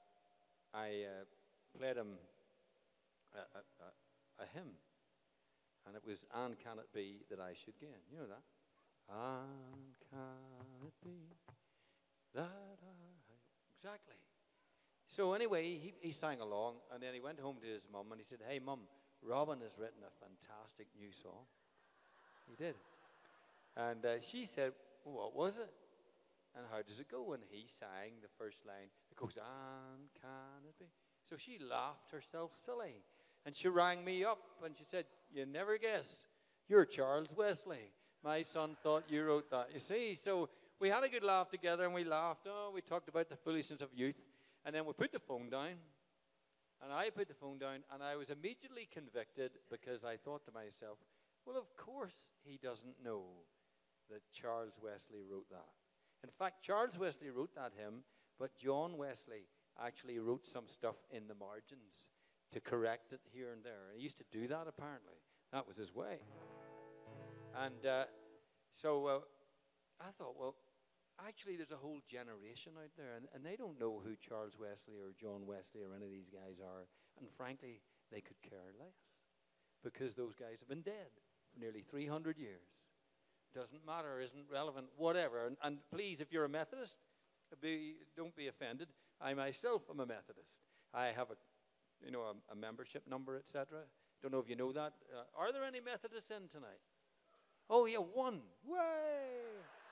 I uh, played him a, a, a, a hymn, and it was, "And can it be that I should gain?" You know that? And can it be that I... Exactly. So anyway, he, he sang along, and then he went home to his mum, and he said, "Hey, Mum, Robin has written a fantastic new song." He did. And uh, she said, "What was it? And how does it go?" And he sang the first line. It goes, "And can it be?" So she laughed herself silly. And she rang me up, and she said, "You never guess. You're Charles Wesley. My son thought you wrote that." You see, so we had a good laugh together, and we laughed. Oh, we talked about the foolishness of youth. And then we put the phone down. And I put the phone down, and I was immediately convicted because I thought to myself, well, of course he doesn't know that Charles Wesley wrote that. In fact, Charles Wesley wrote that hymn, but John Wesley actually wrote some stuff in the margins to correct it here and there. And he used to do that, apparently. That was his way. And uh, so uh, I thought, well, actually there's a whole generation out there, and, and they don't know who Charles Wesley or John Wesley or any of these guys are. And frankly, they could care less, because those guys have been dead for nearly three hundred years. Doesn't matter, isn't relevant, whatever. And, and please, if you're a Methodist, be, don't be offended. I myself am a Methodist. I have a, you know, a, a membership number, et cetera. Don't know if you know that. Uh, are there any Methodists in tonight? Oh yeah, one. Way!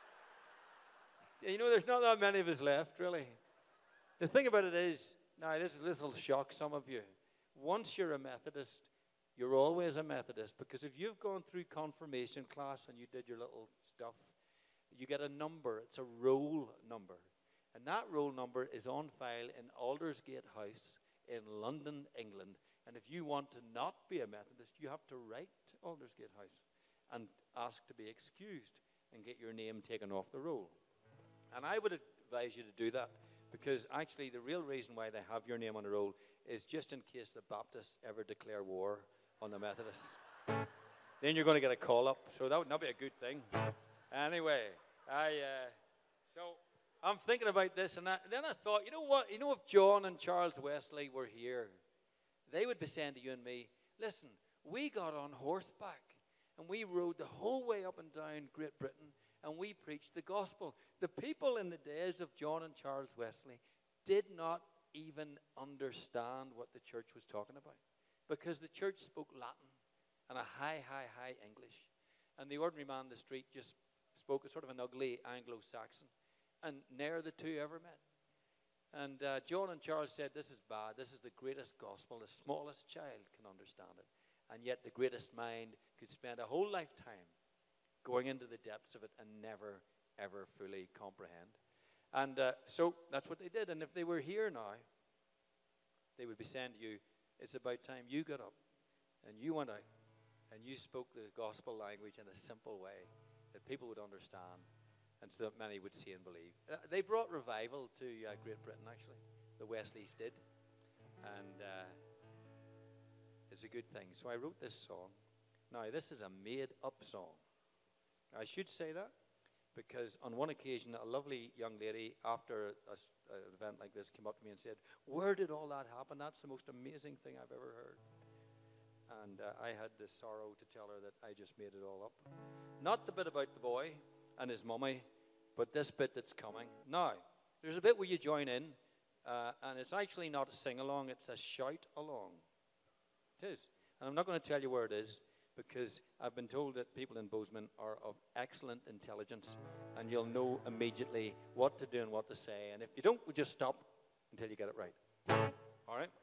You know, there's not that many of us left, really. The thing about it is, now this, this will shock some of you. Once you're a Methodist, you're always a Methodist, because if you've gone through confirmation class and you did your little stuff, you get a number. It's a roll number. And that roll number is on file in Aldersgate House in London, England. And if you want to not be a Methodist, you have to write to Aldersgate House and ask to be excused and get your name taken off the roll. And I would advise you to do that, because actually the real reason why they have your name on the roll is just in case the Baptists ever declare war on the Methodists. Then you're going to get a call up, so that would not be a good thing. Anyway, I uh, so I'm thinking about this, and I, then I thought, you know what? You know, if John and Charles Wesley were here, they would be saying to you and me, listen, we got on horseback, and we rode the whole way up and down Great Britain, and we preached the gospel. The people in the days of John and Charles Wesley did not even understand what the church was talking about, because the church spoke Latin and a high, high, high English. And the ordinary man in the street just spoke a sort of an ugly Anglo-Saxon. And ne'er the two ever met. And uh, John and Charles said, this is bad. This is the greatest gospel. The smallest child can understand it. And yet the greatest mind could spend a whole lifetime going into the depths of it and never, ever fully comprehend. And uh, so that's what they did. And if they were here now, they would be saying to you, it's about time you got up and you went out and you spoke the gospel language in a simple way that people would understand and so that many would see and believe. Uh, they brought revival to uh, Great Britain, actually. The Wesleys did. And uh, it's a good thing. So I wrote this song. Now, this is a made-up song. I should say that because on one occasion, a lovely young lady, after an event like this, came up to me and said, where did all that happen? That's the most amazing thing I've ever heard. And uh, I had the sorrow to tell her that I just made it all up. Not the bit about the boy and his mummy, but this bit that's coming. Now, there's a bit where you join in, uh, and it's actually not a sing-along, it's a shout-along. It is. And I'm not going to tell you where it is, because I've been told that people in Bozeman are of excellent intelligence, and you'll know immediately what to do and what to say. And if you don't, we'll just stop until you get it right. All right?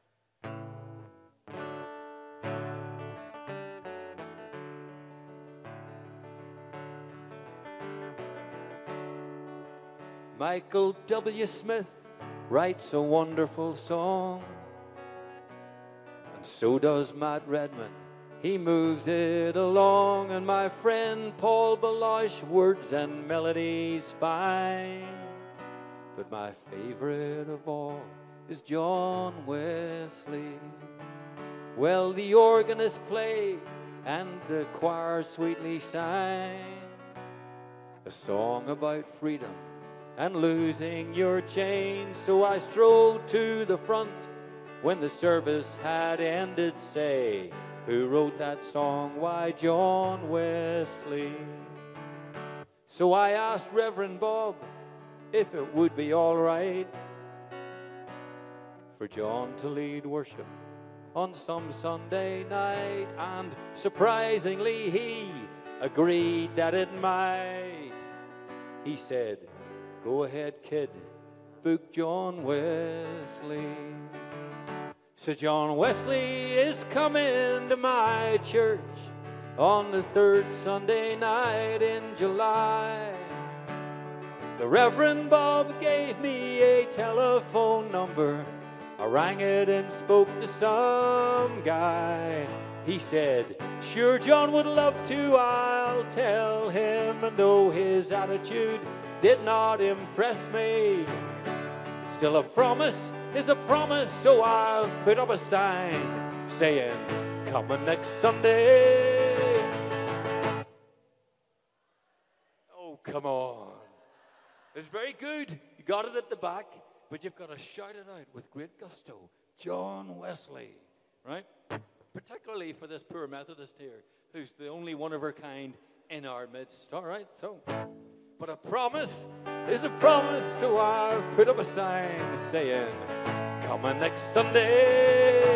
Michael W. Smith writes a wonderful song, and so does Matt Redman. He moves it along, and my friend Paul Baloche, words and melodies fine. But my favorite of all is John Wesley. Well, the organist played and the choir sweetly sang a song about freedom and losing your chains. So I strode to the front when the service had ended, say, who wrote that song? Why, John Wesley. So I asked Reverend Bob if it would be all right for John to lead worship on some Sunday night, and surprisingly he agreed that it might. He said, go ahead, kid, book John Wesley. So John Wesley is coming to my church on the third Sunday night in July. The Reverend Bob gave me a telephone number. I rang it and spoke to some guy. He said, sure, John would love to, I'll tell him. And though his attitude did not impress me, still a promise is a promise, so I'll put up a sign saying, coming next Sunday. Oh, come on. It's very good. You got it at the back, but you've got to shout it out with great gusto. John Wesley, right? Particularly for this poor Methodist here, who's the only one of her kind in our midst. All right, so... But a promise is a promise, so I'll put up a sign saying, coming next Sunday.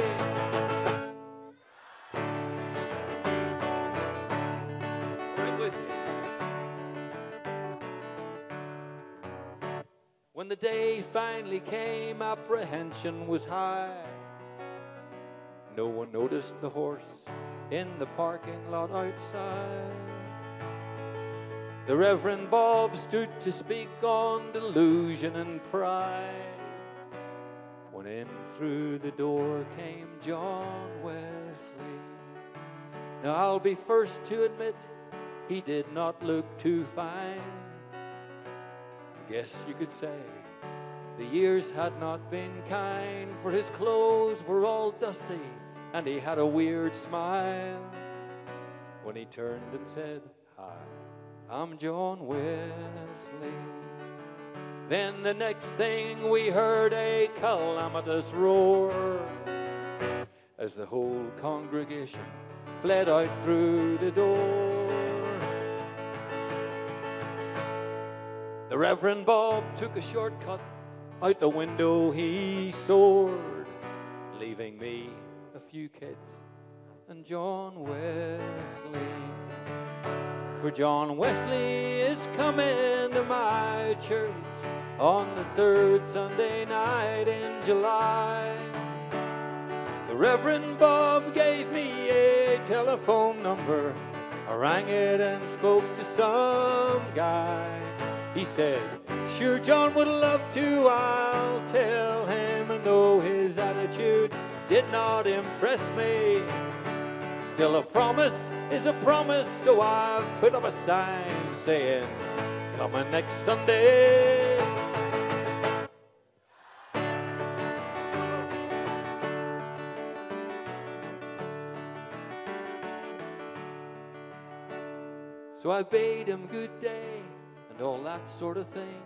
Where was it? When the day finally came, apprehension was high. No one noticed the horse in the parking lot outside. The Reverend Bob stood to speak on delusion and pride, when in through the door came John Wesley. Now I'll be first to admit he did not look too fine. Guess you could say the years had not been kind, for his clothes were all dusty and he had a weird smile when he turned and said, "Hi, I'm John Wesley." Then the next thing we heard a calamitous roar as the whole congregation fled out through the door. The Reverend Bob took a shortcut, out the window he soared, leaving me, a few kids, and John Wesley. For John Wesley is coming to my church on the third Sunday night in July. The Reverend Bob gave me a telephone number. I rang it and spoke to some guy. He said, "Sure, John would love to, I'll tell him." And though his attitude did not impress me, still a promise is a promise, so I've put up a sign saying, "Coming next Sunday." So I bade him good day and all that sort of thing.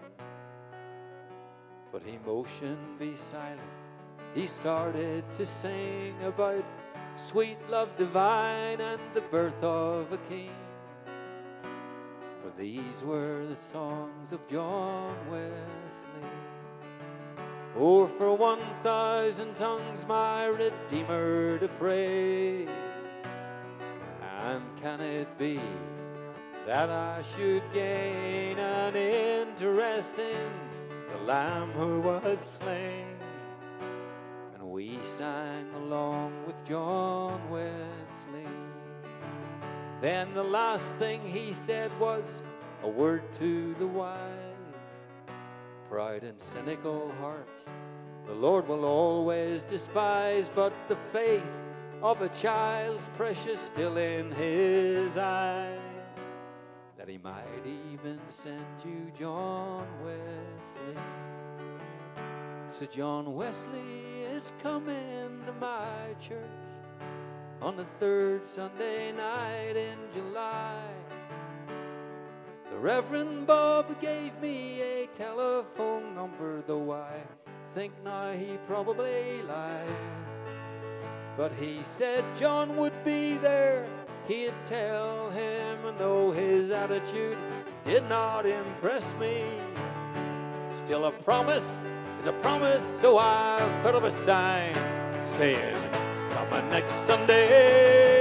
But he motioned be silent. He started to sing about sweet love divine and the birth of a king. For these were the songs of John Wesley. Oh, for one thousand tongues my Redeemer to praise. And can it be that I should gain an interest in the Lamb who was slain? And we sang along with John Wesley. Then the last thing he said was a word to the wise. Proud and cynical hearts the Lord will always despise, but the faith of a child's precious still in his eyes. That he might even send you John Wesley. So John Wesley is coming to my church on the third Sunday night in July. The Reverend Bob gave me a telephone number, though I think now he probably lied. But he said John would be there, he'd tell him, and though his attitude did not impress me, still a promise is a promise, so I've put up a sign saying, "Coming next Sunday."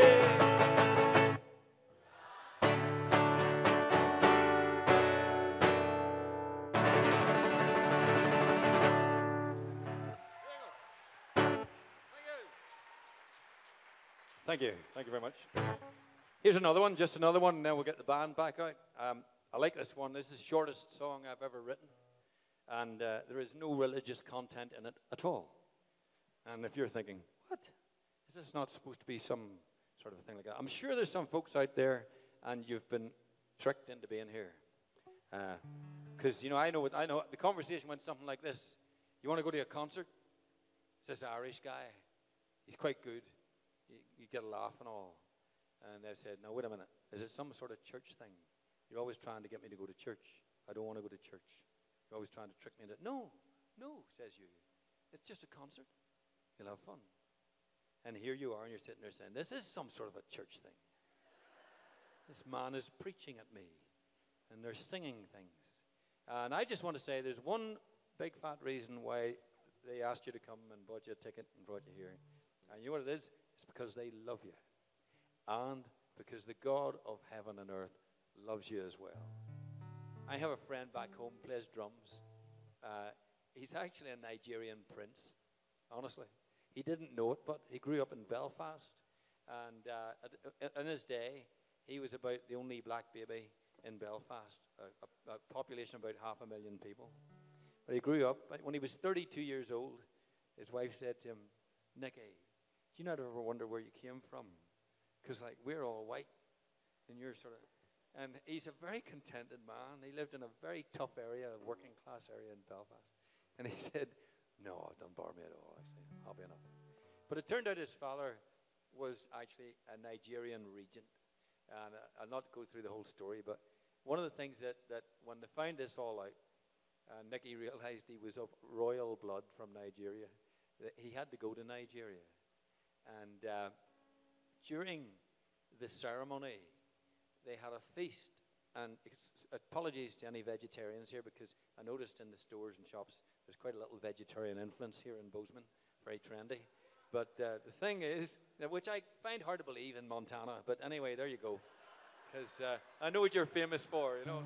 Thank you. Thank you very much. Here's another one, just another one, and then we'll get the band back out. Um, I like this one. This is the shortest song I've ever written, and uh, there is no religious content in it at all. And if you're thinking, what? Is this not supposed to be some sort of a thing like that? I'm sure there's some folks out there, and you've been tricked into being here. Because, uh, you know, I know what, I know. The conversation went something like this. You want to go to a concert? It's this Irish guy. He's quite good. You, you get a laugh and all. And they said, "No, wait a minute. Is it some sort of church thing? You're always trying to get me to go to church. I don't want to go to church. You're always trying to trick me into it." "No, no," says you. "It's just a concert. You'll have fun." And here you are, and you're sitting there saying, "This is some sort of a church thing. This man is preaching at me, and they're singing things." And I just want to say there's one big fat reason why they asked you to come and bought you a ticket and brought you here. And you know what it is? It's because they love you. And because the God of heaven and earth loves you as well. I have a friend back home, plays drums. Uh, he's actually a Nigerian prince, honestly. He didn't know it, but he grew up in Belfast. And uh, at, in his day, he was about the only black baby in Belfast, a, a, a population of about half a million people. But he grew up. When he was thirty-two years old, his wife said to him, "Nicky, do you not ever wonder where you came from? Because, like, we're all white, and you're sort of..." And he's a very contented man. He lived in a very tough area, a working class area in Belfast. And he said, "No, don't bother me at all, actually. Happy enough." But it turned out his father was actually a Nigerian regent. And uh, I'll not go through the whole story, but one of the things that, that when they found this all out, uh, Nicky realized he was of royal blood from Nigeria, that he had to go to Nigeria. And uh, during the ceremony, they had a feast. And ex- apologies to any vegetarians here, because I noticed in the stores and shops there's quite a little vegetarian influence here in Bozeman, very trendy. But uh, the thing is, that which I find hard to believe in Montana, but anyway, there you go. Because uh, I know what you're famous for, you know.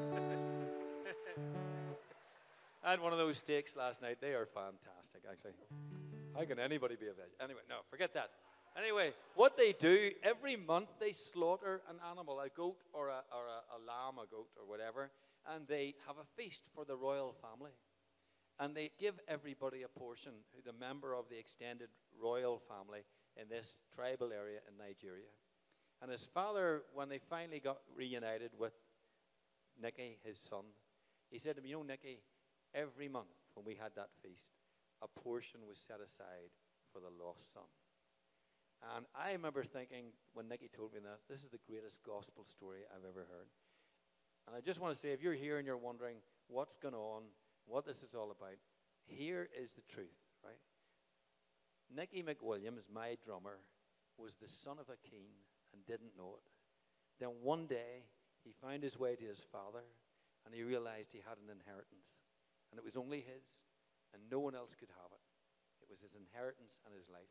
I had one of those steaks last night. They are fantastic, actually. How can anybody be a veg? Anyway, no, forget that. Anyway, what they do, every month they slaughter an animal, a goat or a, or a, a lamb, a goat or whatever, and they have a feast for the royal family. And they give everybody a portion, who's a member of the extended royal family in this tribal area in Nigeria. And his father, when they finally got reunited with Nicky, his son, he said to me, you know, Nicky, every month when we had that feast, a portion was set aside for the lost son. And I remember thinking, when Nicky told me that, this is the greatest gospel story I've ever heard. And I just want to say, if you're here and you're wondering what's going on, what this is all about, here is the truth, right? Nicky McWilliams, my drummer, was the son of a king and didn't know it. Then one day, he found his way to his father, and he realized he had an inheritance. And it was only his, and no one else could have it. It was his inheritance and his life.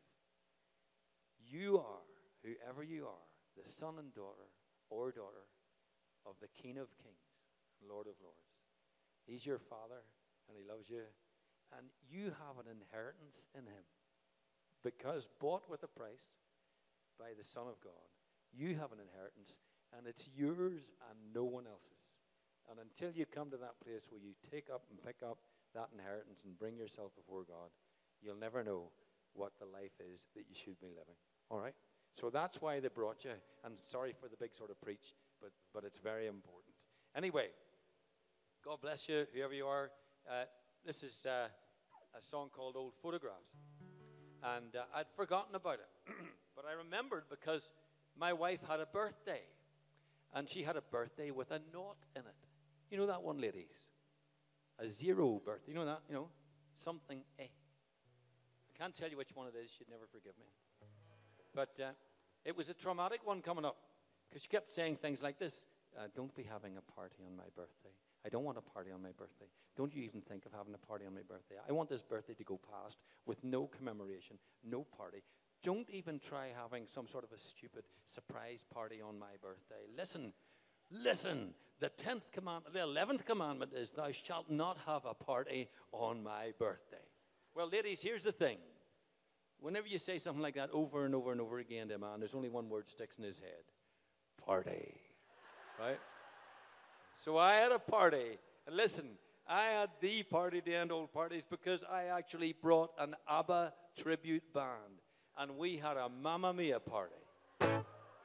You are, whoever you are, the son and daughter or daughter of the King of Kings and Lord of Lords. He's your father, and he loves you. And you have an inheritance in him. Because bought with a price by the Son of God, you have an inheritance, and it's yours and no one else's. And until you come to that place where you take up and pick up that inheritance and bring yourself before God, you'll never know what the life is that you should be living. All right? So that's why they brought you. And sorry for the big sort of preach, but, but it's very important. Anyway, God bless you, whoever you are. Uh, this is uh, a song called Old Photographs. And uh, I'd forgotten about it. But I remembered because my wife had a birthday. And she had a birthday with a naught in it. You know that one, ladies? A zero birthday. You know that? You know? Something eh. I can't tell you which one it is. She'd never forgive me. But uh, it was a traumatic one coming up. Because she kept saying things like this. Uh, don't be having a party on my birthday. I don't want a party on my birthday. Don't you even think of having a party on my birthday. I want this birthday to go past with no commemoration, no party. Don't even try having some sort of a stupid surprise party on my birthday. Listen, listen. The tenth commandment, the eleventh commandment is thou shalt not have a party on my birthday. Well, ladies, here's the thing. Whenever you say something like that over and over and over again to a man, there's only one word sticks in his head. Party. Right? So I had a party. And listen, I had the party to end old parties because I actually brought an ABBA tribute band. And we had a Mamma Mia party. Yep.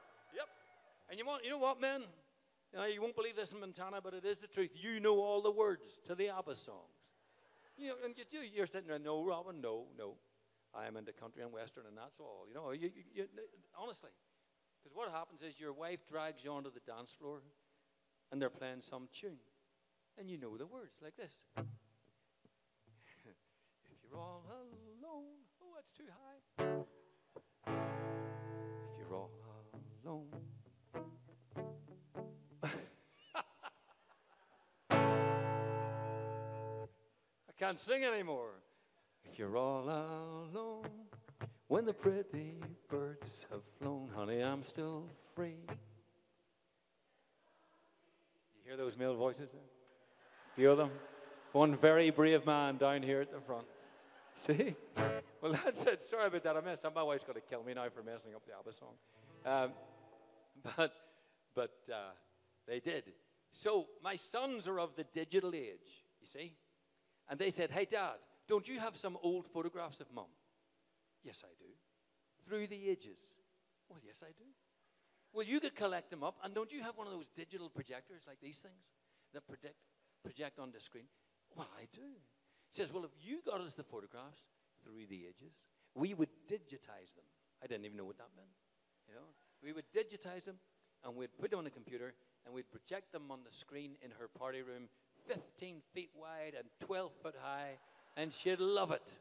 And you, want, you know what, men? You know, you won't believe this in Montana, but it is the truth. You know all the words to the ABBA songs. You know, and you, you're sitting there, no, Robin, no, no. I am into country and western, and that's all. You know, you, you, you, honestly. Because what happens is your wife drags you onto the dance floor, and they're playing some tune. And you know the words like this. If you're all alone. Oh, that's too high. If you're all alone. I can't sing anymore. If you're all alone, when the pretty birds have flown, honey, I'm still free. You hear those male voices there? Feel them? One very brave man down here at the front. See? Well, that's it. Sorry about that. I messed up. My wife's going to kill me now for messing up the ABBA song. Um, but but uh, they did. So my sons are of the digital age, you see? And they said, hey, Dad, don't you have some old photographs of Mum? Yes, I do. Through the ages. Well, yes, I do. Well, you could collect them up, and don't you have one of those digital projectors like these things that predict, project on the screen? Well, I do. He says, well, if you got us the photographs through the ages, we would digitize them. I didn't even know what that meant. You know, we would digitize them, and we'd put them on the computer, and we'd project them on the screen in her party room, fifteen feet wide and twelve foot high, and she'd love it.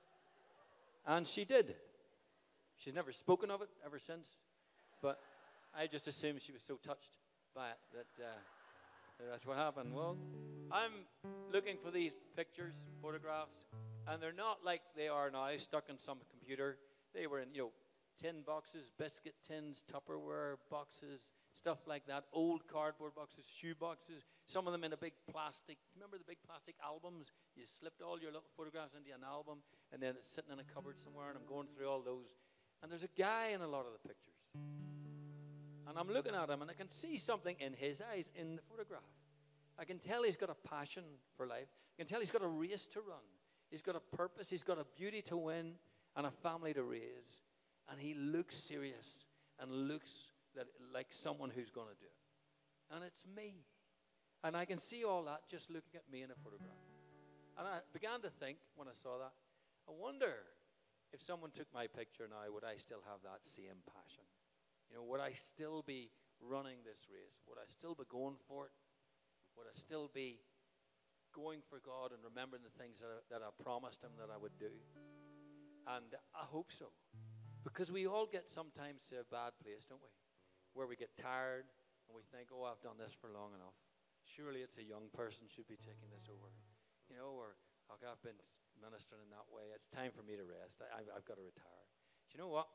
And she did. She's never spoken of it ever since, but I just assumed she was so touched by it that, uh, that that's what happened. Well, I'm looking for these pictures, photographs, and they're not like they are now, stuck in some computer. They were in, you know, tin boxes, biscuit tins, Tupperware boxes, stuff like that, old cardboard boxes, shoe boxes, some of them in a big plastic. Remember the big plastic albums? You slipped all your little photographs into an album, and then it's sitting in a cupboard somewhere, and I'm going through all those. And there's a guy in a lot of the pictures. And I'm looking at him, and I can see something in his eyes in the photograph. I can tell he's got a passion for life. I can tell he's got a race to run. He's got a purpose. He's got a beauty to win and a family to raise. And he looks serious and looks that like someone who's going to do it. And it's me. And I can see all that just looking at me in a photograph. And I began to think when I saw that, I wonder if someone took my picture now, would I still have that same passion? You know, would I still be running this race? Would I still be going for it? Would I still be going for God and remembering the things that I, that I promised him that I would do? And I hope so. Because we all get sometimes to a bad place, don't we? Where we get tired and we think, oh, I've done this for long enough. Surely it's a young person should be taking this over. You know, or, okay, I've been ministering in that way. It's time for me to rest. I, I've, I've got to retire. Do you know what?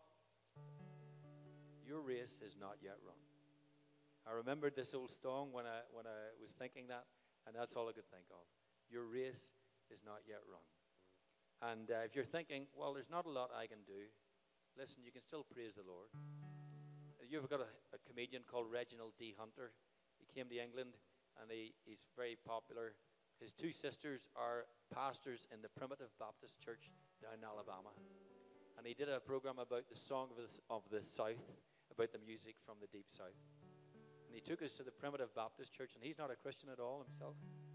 Your race is not yet run. I remembered this old song when I, when I was thinking that, and that's all I could think of. Your race is not yet run. And uh, if you're thinking, well, there's not a lot I can do, listen, you can still praise the Lord. You've got a, a comedian called Reginald D. Hunter. He came to England, and he, he's very popular. His two sisters are pastors in the Primitive Baptist Church down in Alabama. And he did a program about the song of the, of the South, about the music from the Deep South. And he took us to the Primitive Baptist Church, and he's not a Christian at all himself.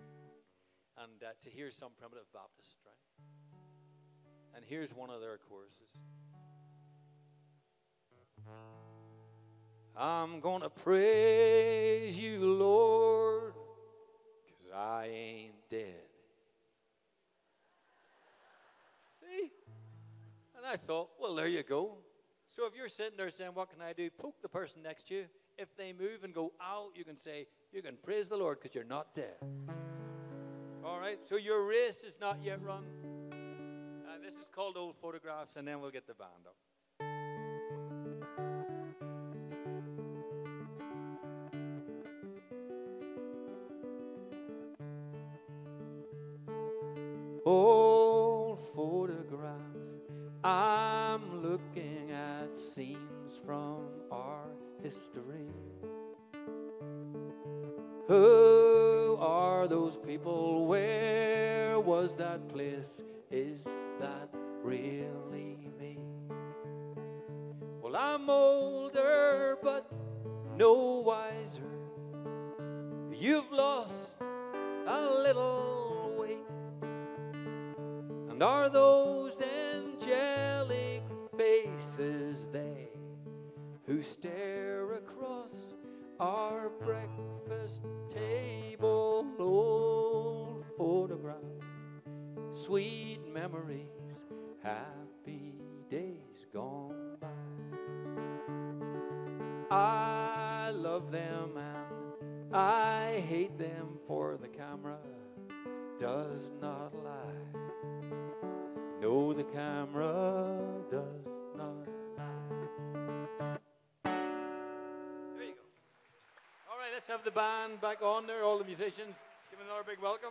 And uh, to hear some Primitive Baptists, right? And here's one of their choruses. I'm gonna praise you, Lord, 'cause I ain't dead. See? And I thought, well, there you go. So if you're sitting there saying, what can I do? Poke the person next to you. If they move and go out, you can say, you can praise the Lord because you're not dead. All right? So your race is not yet run. And this is called Old Photographs, and then we'll get the band up. Old photographs, I'm looking at scenes from our history. Who are those people? Where was that place? Is that really me? Well, I'm older, but no wiser. You've lost a little weight. And are those angelic faces they who stare across our breakfast table? Old photographs, sweet memories, happy days gone by. I love them and I hate them, for the camera does not lie. No, the camera does not lie. There you go. All right, let's have the band back on there, all the musicians. Give them another big welcome.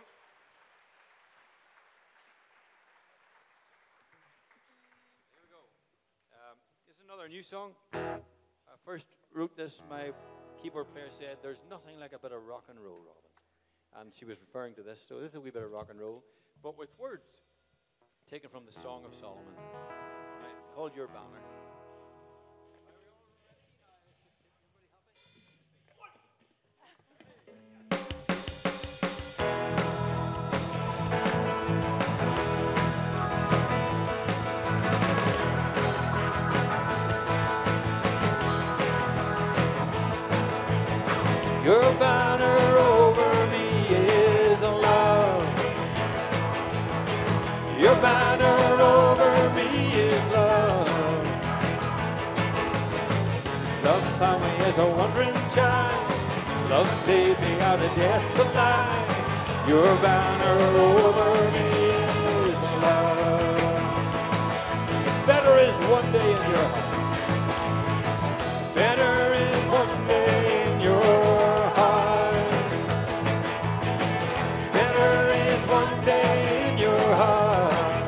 Here we go. Um, this is another new song. I first wrote this, my keyboard player said, there's nothing like a bit of rock and roll, Robin. And she was referring to this, so this is a wee bit of rock and roll, but with words taken from the Song of Solomon. Right, it's called Your Banner. Your banner over me is love. Your banner over me is love. Love found me as a wandering child. Love saved me out of death alive. Your banner over me is love. Better is one day in your heart. Better is one day in your heart. Better is one day in your heart.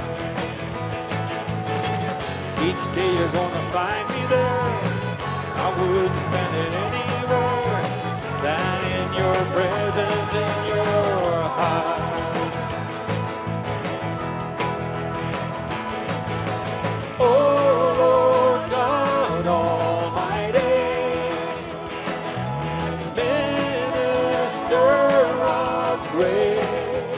Each day you're gonna find me there. I wouldn't spend it anywhere than in your presence, in your heart. Oh Lord God Almighty, minister of grace,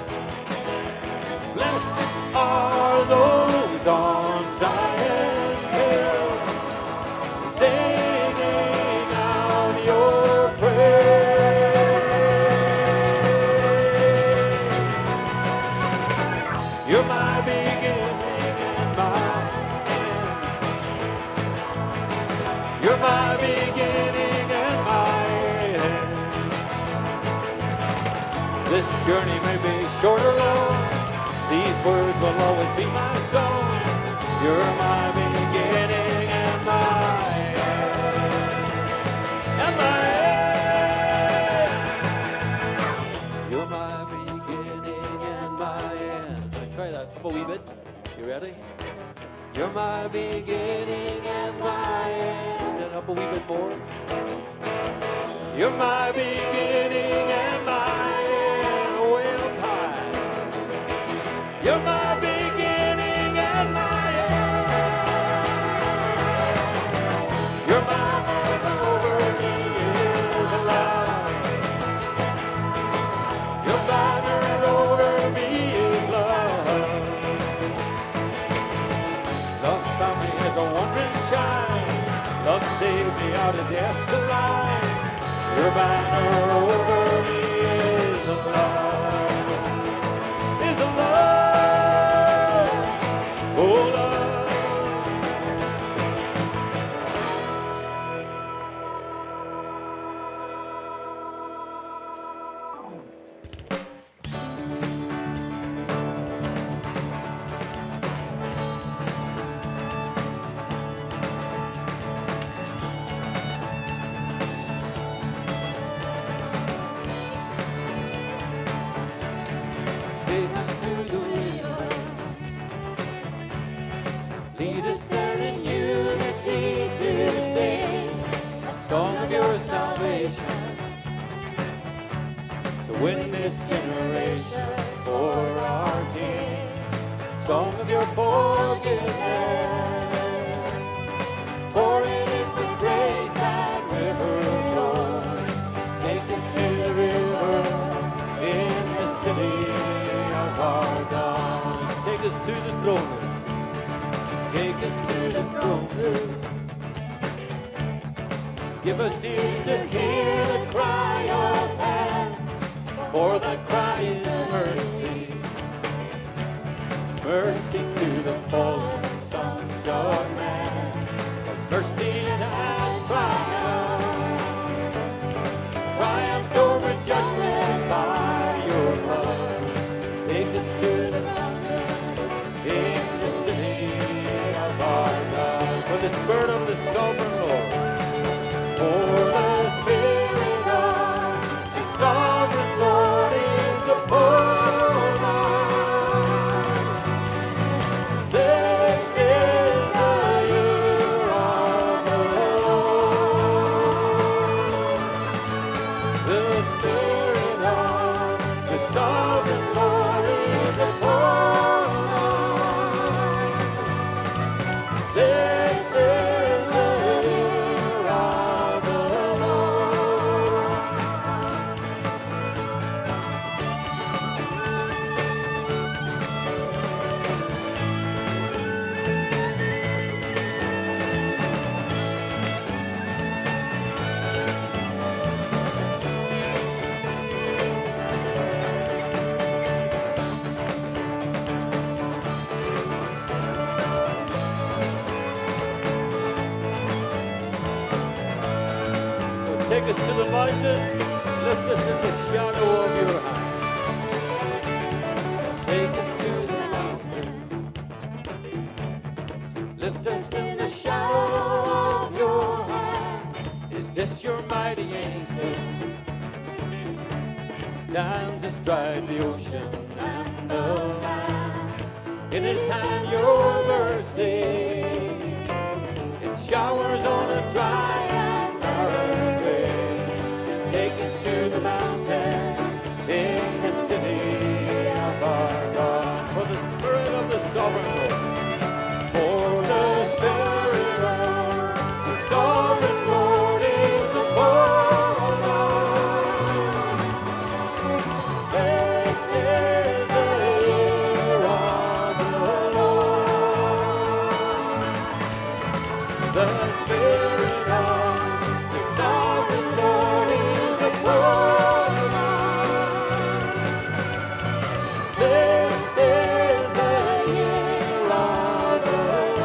blessed are those on Zion's hill, singing out your praise. You're my beginning and my end. You're my beginning and my end. This journey may be short or long. These words will always be my song. You're my beginning and my end. And my end. You're my beginning and my end. Can I try that up a wee bit? You ready? You're my beginning and my end. And up a wee bit more. You're my beginning and my end. Way up high. You're my beginning and my end. Your banner over me is love. Your banner over me is love. Love found me as a wandering child. Love saved me out of death alive. Your banner over me is love. Is love. Oh, love. Take us to the river. Lead us there in unity to sing a song of your salvation, to win this generation for our King. Song of your forgiveness, for it is with grace that river flows. Take us to the river in the city of our God. Take us to the throne room. Take us to the throne room. Give us ears to hear the cry of man, for the cry is mercy. Mercy to the fallen sons of man. Mercy has triumphed. Triumphed over judgment by your love. Take us to the mountain in the city of our God. For the spirit of the sovereign Lord. For the spirit of the sovereign Lord is upon us. This is the year of the Lord. The spirit of the sovereign Lord is upon us. This is the year of the Lord. Take us to the mountain. Lift us in the shadow of your hand. Take us to the mountain. Lift us in the shadow of your hand. Is this your mighty angel? Stands astride the ocean and the land. In his hand your mercy. It showers on a dry and barren grave. Take us to the mountain in the city of our God. For the Spirit of the sovereign Lord. For the Spirit of the sovereign Lord is upon us. This is the year of the Lord. The Spirit of the sovereign Lord is upon us. This is the year of the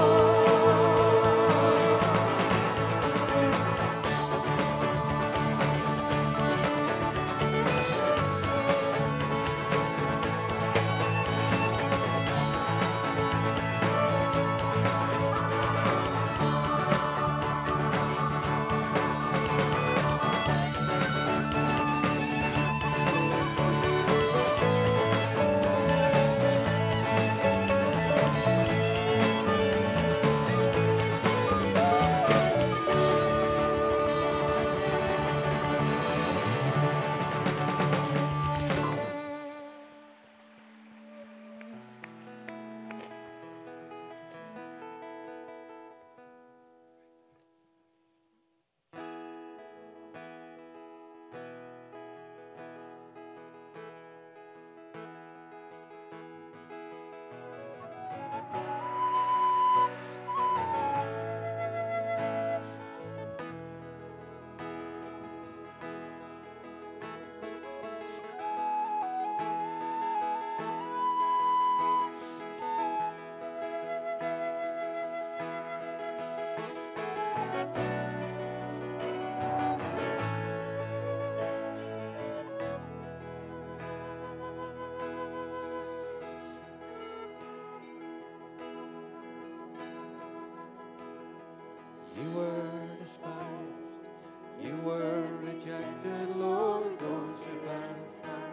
You were despised, you were rejected, Lord, those who passed by,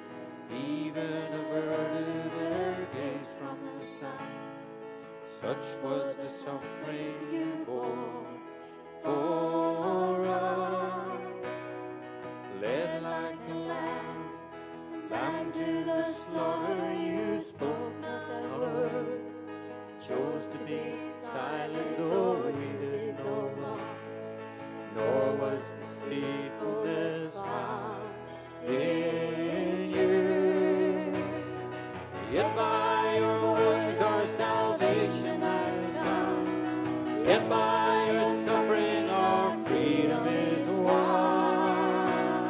even averted their gaze from the sun. Such was the suffering you bore for us. Led like a lamb, lamb to the slaughter, you spoke not a word. Chose to be silent, though we did no wrong, nor was deceitfulness found in you. Yet by your wounds our salvation has come, yet by your suffering our freedom is won.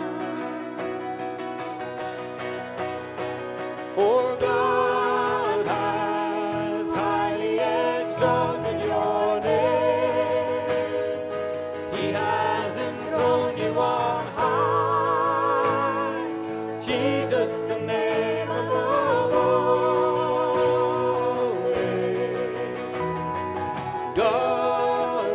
For God has highly exalted your name. He has enthroned you on high. Jesus, the name above all names. God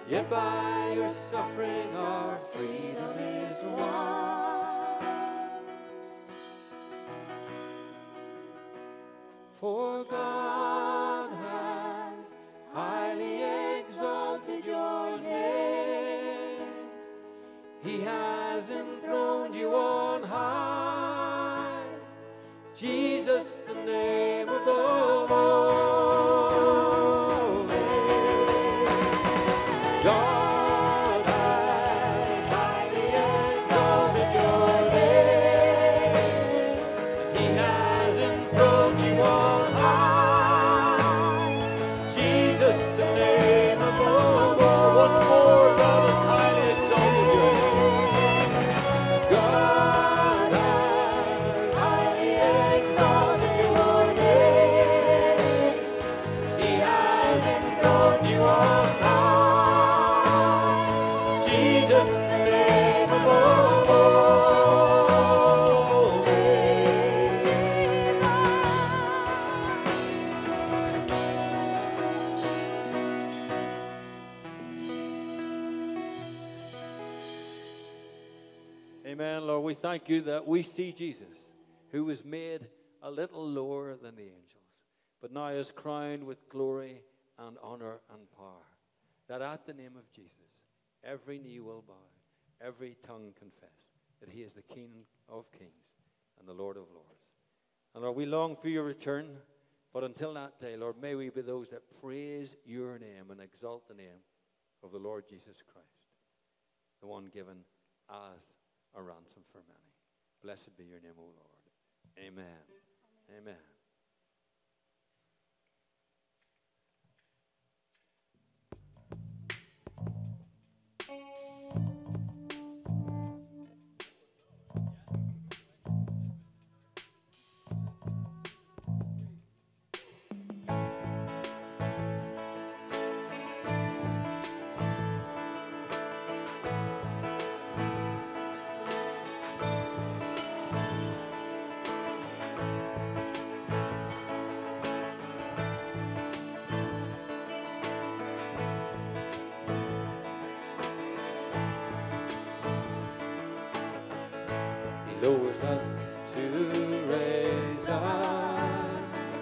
Yet by your suffering our freedom is won. For God has highly exalted your name. He has enthroned you on high. Jesus, the name above all names. God has highly exalted your name. He has enthroned you on high. Jesus, the name above all. Once more, God has highly exalted your name. God has highly exalted your name. He has enthroned you on high. Jesus, the name above all names. Amen, Lord. We thank you that we see Jesus, who was made a little lower than the angels, but now is crowned with glory and honor and power. That at the name of Jesus, every knee will bow, every tongue confess that he is the King of kings and the Lord of lords. And Lord, we long for your return, but until that day, Lord, may we be those that praise your name and exalt the name of the Lord Jesus Christ, the one given as a ransom for many. Blessed be your name, O Lord. Amen. Amen. He lowers us to raise us.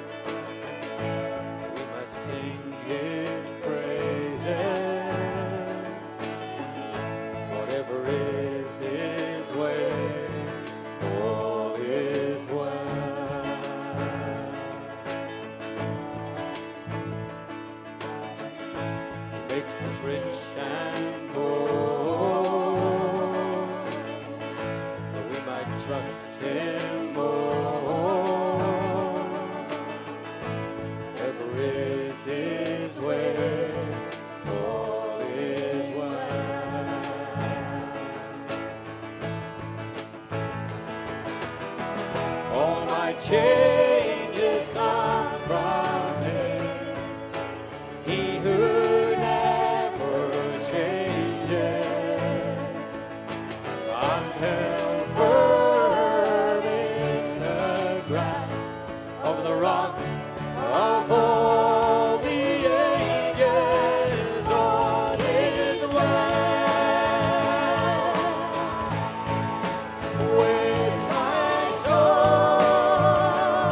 We must sing his praises. Whatever is his way, all is well. He makes us rich and poor, that we might trust him more. Whatever is his way, all is well. All my changes come from him, he who never changes. I'm held firm in the grasp of the rock of all the ages. All is well with my soul.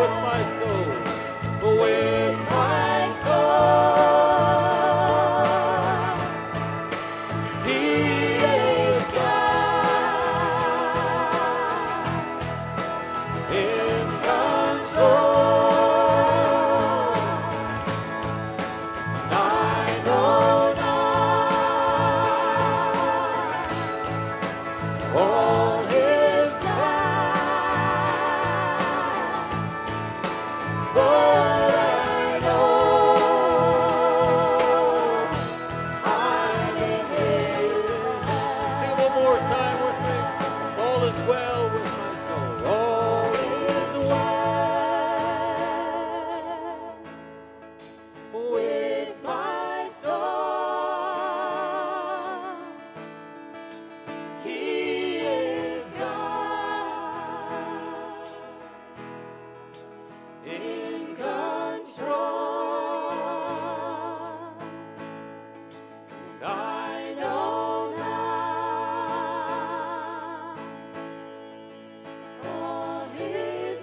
with my soul, with my soul. He is God in control. I know not all His plans, but I know I'm in His hands. Sing one more time with me. All is well with my soul. All is well with my soul. He is God in control. I know not all His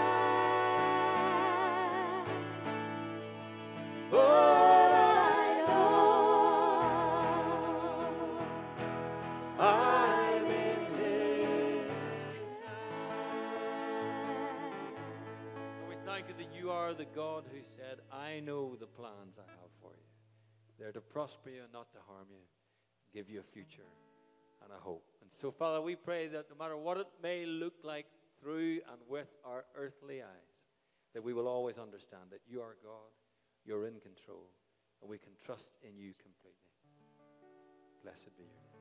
plans, but I know I'm in His hands. We thank you that you are the God who said, I know the plans I have for you. They're to prosper you and not to harm you, give you a future and a hope. And so, Father, we pray that no matter what it may look like through and with our earthly eyes, that we will always understand that you are God, you're in control, and we can trust in you completely. Blessed be your name.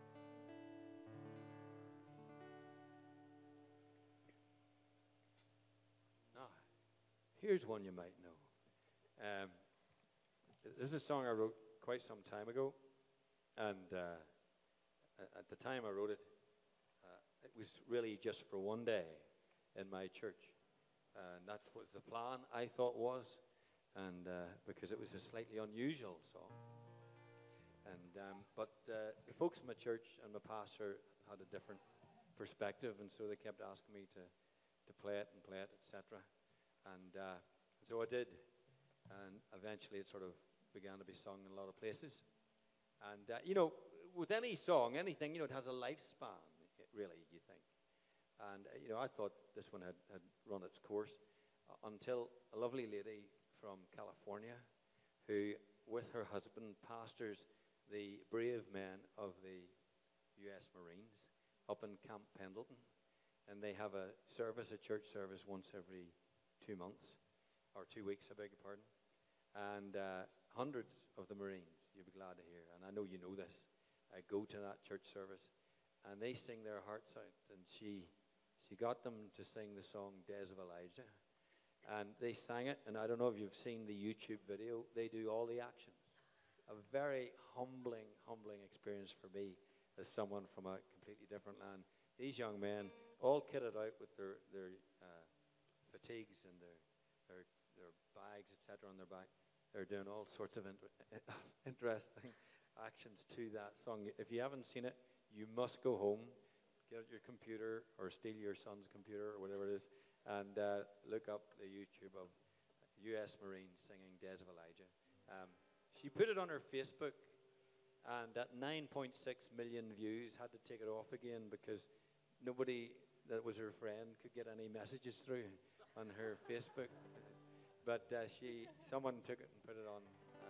Now, here's one you might know. Um, this is a song I wrote quite some time ago, and uh, at the time I wrote it, uh, it was really just for one day in my church, and that was the plan I thought was, and uh, because it was a slightly unusual song. And um, but uh, the folks in my church and my pastor had a different perspective, and so they kept asking me to to play it and play it, et cetera. And uh, so I did, and eventually it sort of began to be sung in a lot of places. And uh, you know, with any song, anything, you know, it has a lifespan, really, you think. And uh, you know, I thought this one had, had run its course uh, until a lovely lady from California, who, with her husband, pastors the brave men of the U S Marines up in Camp Pendleton, and they have a service, a church service, once every two months, or two weeks, I beg your pardon. And uh, hundreds of the Marines, you'll be glad to hear, and I know you know this, uh, go to that church service, and they sing their hearts out. And she, she got them to sing the song Days of Elijah, and they sang it. And I don't know if you've seen the YouTube video. They do all the actions. A very humbling, humbling experience for me as someone from a completely different land. These young men, all kitted out with their their uh, fatigues and their their their bags, et cetera, on their back. They're doing all sorts of inter interesting actions to that song. If you haven't seen it, you must go home, get out your computer, or steal your son's computer, or whatever it is, and uh, look up the YouTube of U S Marines singing Days of Elijah. Um, she put it on her Facebook, and at nine point six million views, had to take it off again because nobody that was her friend could get any messages through on her Facebook. But uh, she, someone took it and put it on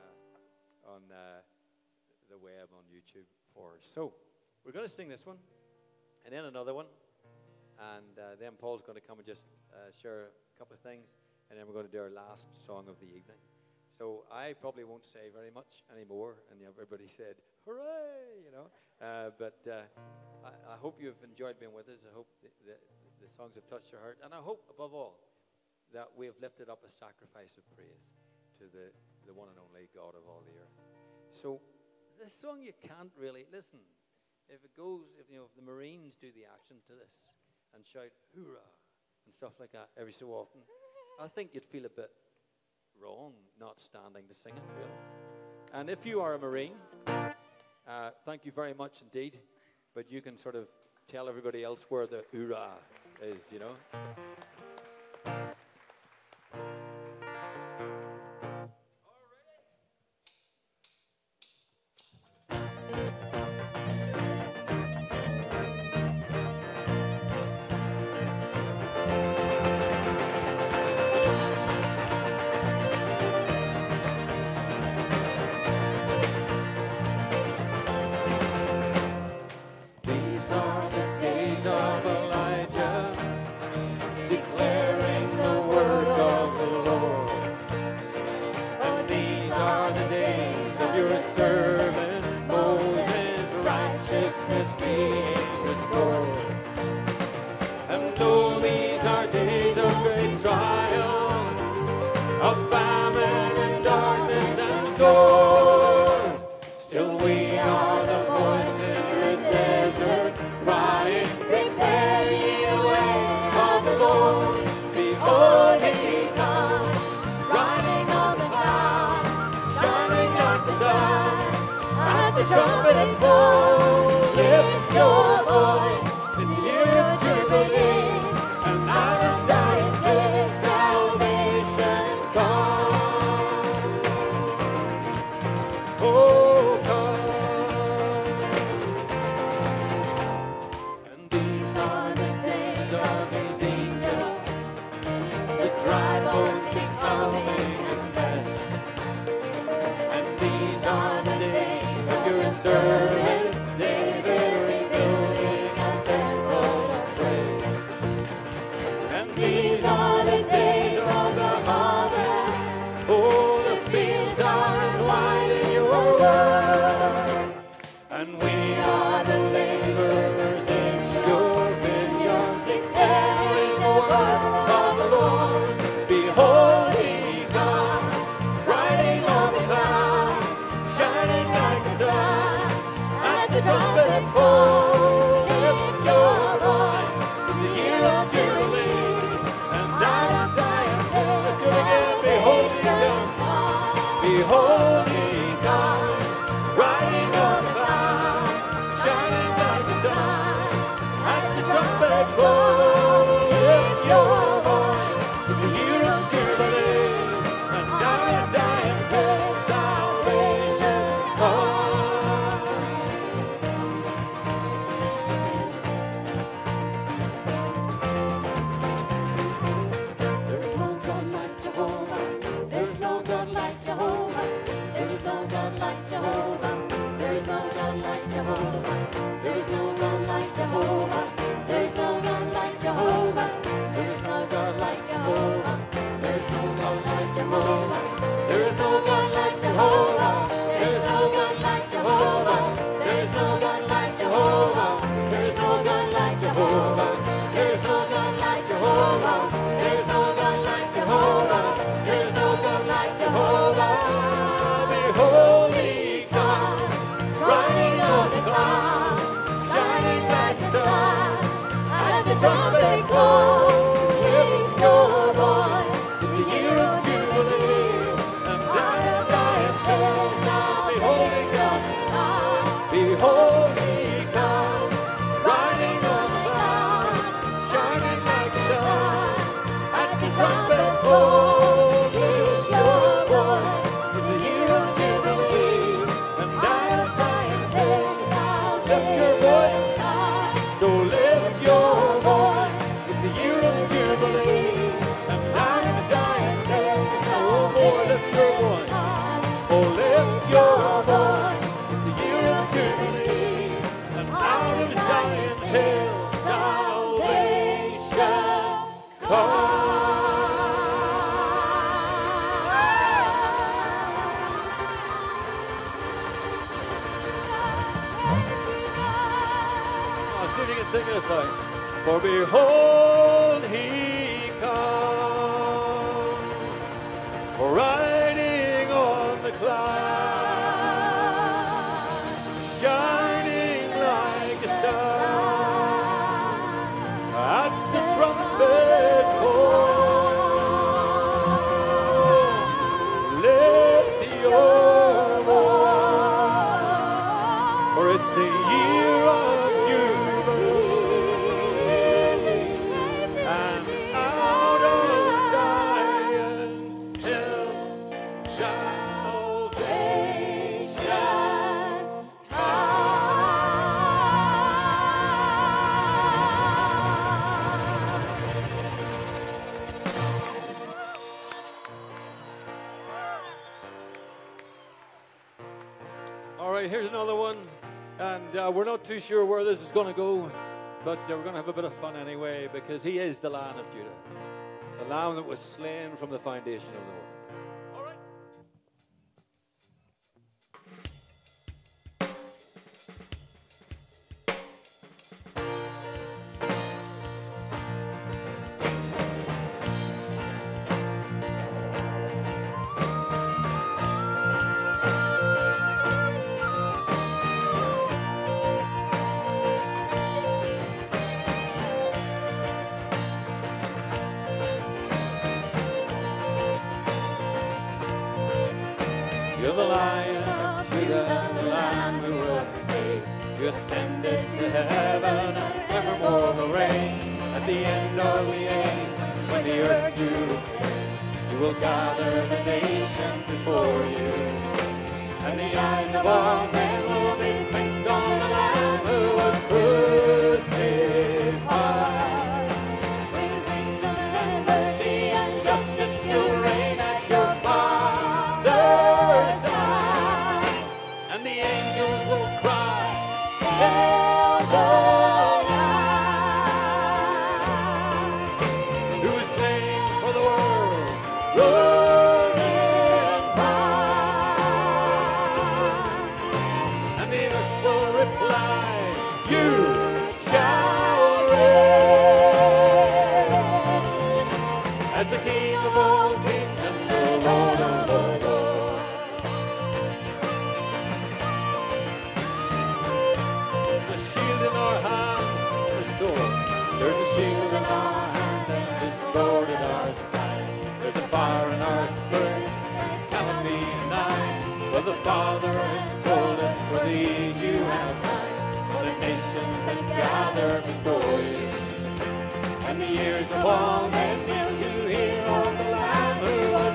uh, on uh, the web on YouTube for her. So we're going to sing this one, and then another one, and uh, then Paul's going to come and just uh, share a couple of things, and then we're going to do our last song of the evening. So I probably won't say very much anymore, and everybody said, hooray, you know. Uh, but uh, I, I hope you've enjoyed being with us. I hope the, the, the songs have touched your heart. And I hope, above all, that we have lifted up a sacrifice of praise to the, the one and only God of all the earth. So this song you can't really, listen, if it goes, if, you know, if the Marines do the action to this and shout, hoorah, and stuff like that every so often, I think you'd feel a bit wrong not standing to sing it, really. And if you are a Marine, uh, thank you very much indeed, but you can sort of tell everybody else where the hoorah is, you know. the trumpet blows, lift your voice. It's the year of Jubilee, and out of Zion says salvation come. Oh, come. And these are the days of Ezekiel, the dry bones becoming as flesh. And these are the days of your servant David, rebuilding a temple of praise. And these are the days of the harvest. Oh, the fields are as wide in your word. And we are the laborers in your vineyard, declaring the word of the Lord. Behold, he comes, riding on the cloud, shining like the sun. At the trumpet call, lift your voice. It's the year of Jubilee, and out of Zion says, let's do it again. Behold, he comes, behold, he comes, riding on the cloud, shining like the sun. At the trumpet call, lift your voice. It's the year of Jubilee, and out of Zion says, salvation comes. There is no God like Jehovah. There is no God like Jehovah. There is no God like Jehovah. There is no God like Jehovah. There is no God like Jehovah. There is no God like Jehovah. There is no God like Jehovah. There is no God like Jehovah. There is no God like Jehovah. There is no God like Jehovah. There is no God like Jehovah. There is no God like Jehovah. There is no God like Jehovah. There is no God like Jehovah. There is no God like Jehovah. Behold, he comes, riding on the cloud, shining like the sun. At the trumpet call, lift your voice. It's the year of Jubilee, and out of Zion says, behold, he comes. Behold, he comes, riding on the cloud, shining like the sun. At the trumpet call, lift your voice. It's the year of Jubilee, and out of Zion says, lift your voice. So lift your voice. It's the year of Jubilee, and out of Zion says, oh boy, lift your voice. Oh, lift your voice. It's the year of Jubilee, and out of Zion says, salvation comes. See if you can sing this song. For behold, he comes, riding on the cloud, shining like a sun. At the trumpet call, lift your voice, for it's the year of Jubilee, and out of Zion till salvation All right, here's another one. And uh, we're not too sure where this is going to go, but uh, we're going to have a bit of fun anyway, because he is the Lion of Judah, the Lamb that was slain from the foundation of the world. All right. You're the Lion of you than the Lamb who was slain. You ascended to heaven and evermore will reign. At the end of the age, when the earth you reign, you will gather the nations before you, and the eyes of all men will be fixed on the Lamb who was crucified. And mercy and justice will reign at your Father's side, and the angels will cry, Hail the Lamb, who was slain for the world, Lord in power. And the earth will reply, You shall reign as the King of all kings and the Lord of all lords. The shield in our hand, the sword. There's a shield in our hand and the sword in our side. There's a fire in our spirit, cannot be denied. For the Father has told us for the age you have died. For the nations that gather before you, and the ears of all men kneel to hear of the Lamb who was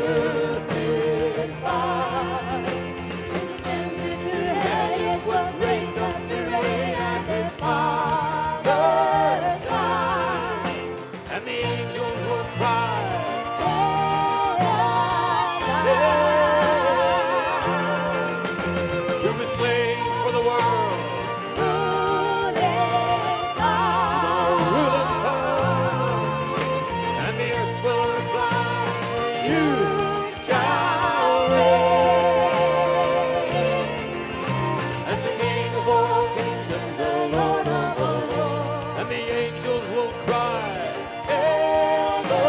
crucified. Ascended to heaven, was raised up to reign at his Father's side, and the angels will cry, Who was slain for the world, ruling power, and the earth will reply, You shall reign as the King of all kings and the Lord of all lords. And the angels will cry, Hail the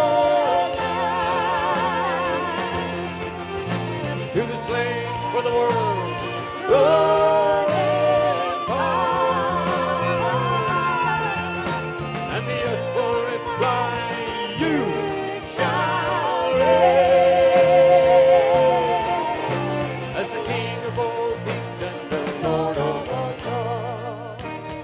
Lamb, who was slain for the world, Lord in power. And the earth will reply, You shall reign as the King of all kings and the Lord of all lords.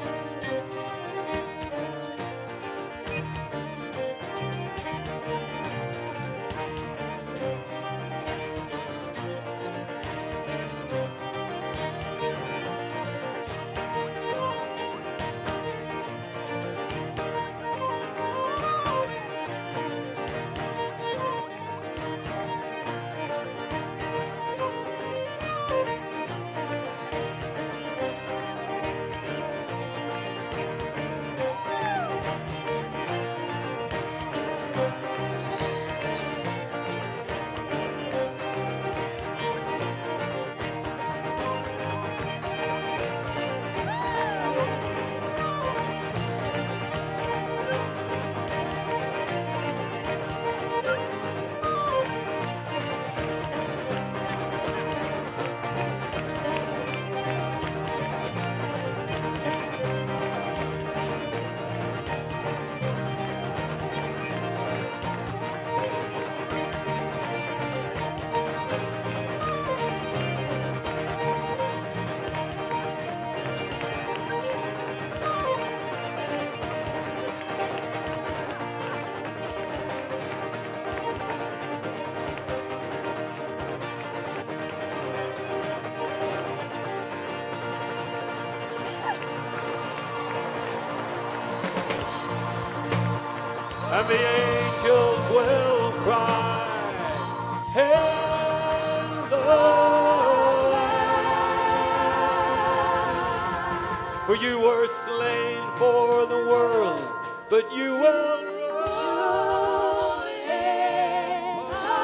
And the angels will cry, Hail the Lamb, for you were slain for the world, but you will rule in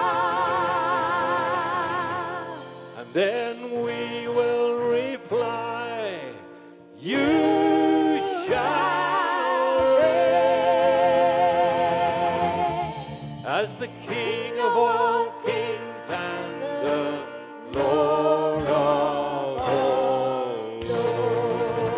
power. And then we will reply, You shall reign as the King of all kings and the Lord of all lords.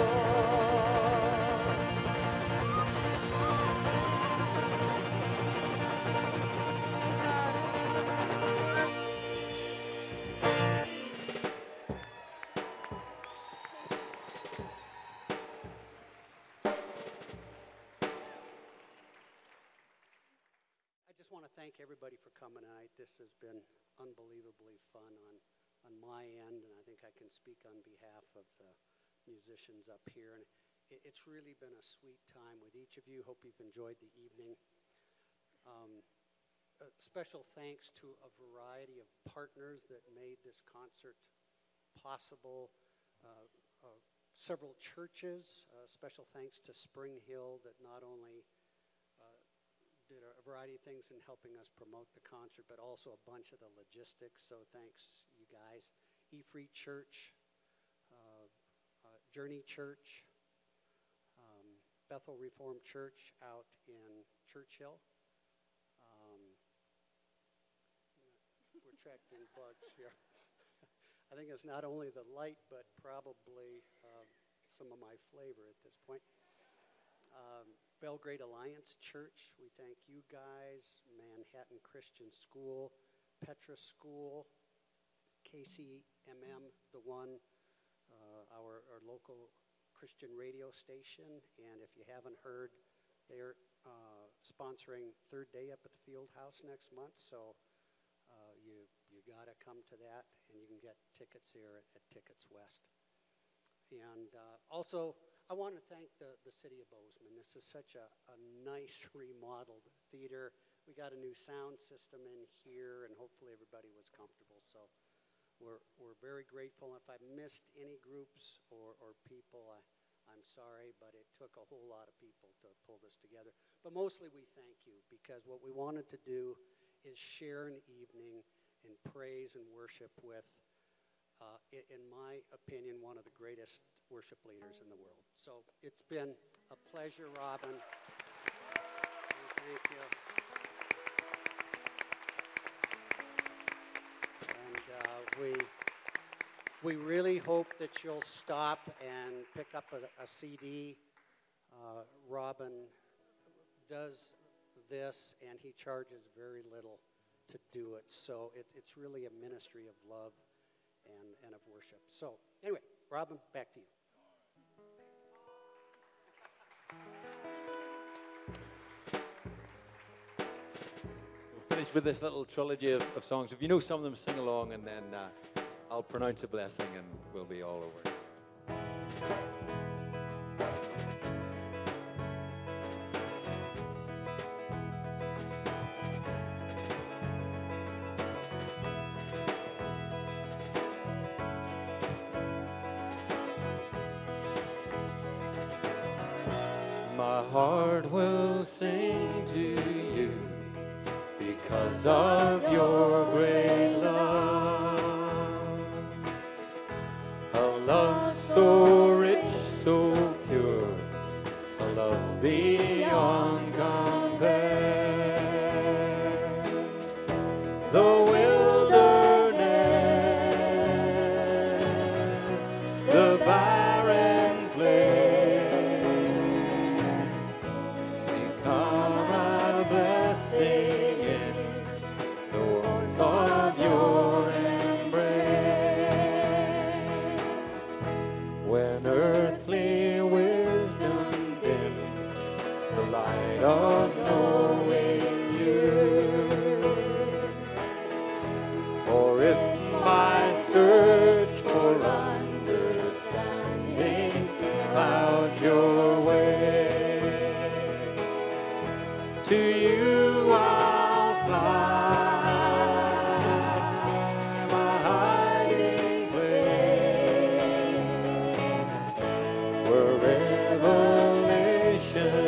thank everybody for coming tonight. This has been unbelievably fun on, on my end, and I think I can speak on behalf of the musicians up here. And it, it's really been a sweet time with each of you. Hope you've enjoyed the evening. Um, a special thanks to a variety of partners that made this concert possible. Uh, uh, several churches, uh, special thanks to Spring Hill that not only uh, did a variety of things in helping us promote the concert, but also a bunch of the logistics, so thanks you guys. E-Free Church, uh, uh, Journey Church, um, Bethel Reformed Church out in Churchill. Um, we're tracking bugs here. I think it's not only the light, but probably uh, some of my flavor at this point. Um, Belgrade Alliance Church, we thank you guys. Manhattan Christian School, Petra School, K C M M, the one, uh, our, our local Christian radio station. And if you haven't heard, they're uh, sponsoring Third Day up at the Field House next month. So uh, you you got to come to that, and you can get tickets there at, at Tickets West. And uh, also, I want to thank the, the city of Bozeman. This is such a, a nice remodeled theater. We got a new sound system in here, and hopefully everybody was comfortable. So we're, we're very grateful. If I missed any groups or, or people, I, I'm sorry, but it took a whole lot of people to pull this together. But mostly we thank you, because what we wanted to do is share an evening in praise and worship with, uh, in my opinion, one of the greatest worship leaders in the world. So it's been a pleasure, Robin. Thank you. And uh, we we really hope that you'll stop and pick up a, a C D. Uh, Robin does this, and he charges very little to do it. So it, it's really a ministry of love and, and of worship. So anyway, Robin, back to you. We'll finish with this little trilogy of, of songs. If you know some of them, sing along, and then uh, I'll pronounce a blessing and we'll be all over. My heart will sing to you because of your great love. A love so rich, so pure, a love beyond compare. The wilderness, the barren place, of knowing you. Or if my search for understanding clouds your way, to you I'll fly, my hiding place, where revelation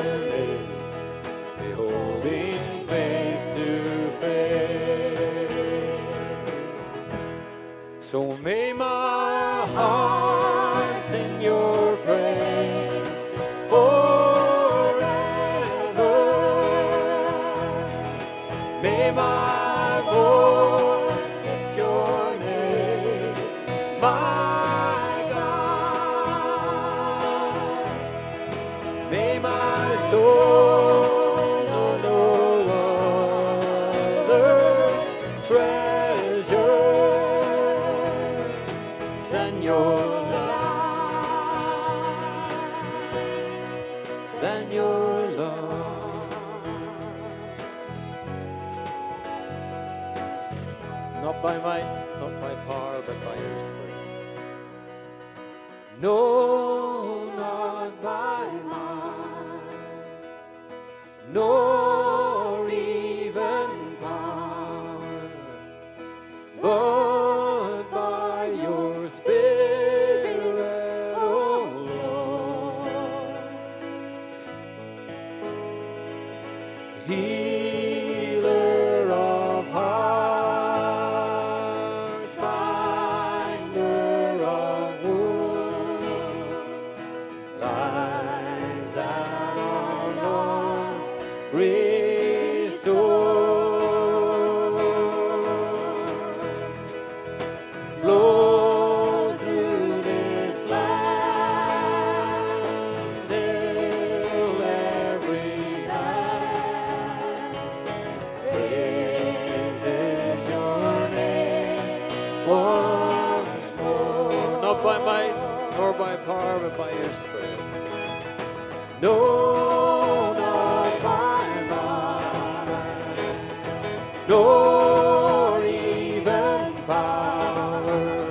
so may my heart sing your praise forever. May my voice lift your name, my God. May my soul know no other treasure Not by might, not by power, but by your Spirit. No, not by might, nor even power, but by your Spirit, O Lord. Healer of hearts, binder of wounds, lives that are lost, restore. Flow through this land till every land praises your name once more. Not by might nor by power, but by your Spirit. No, not by might, nor even power,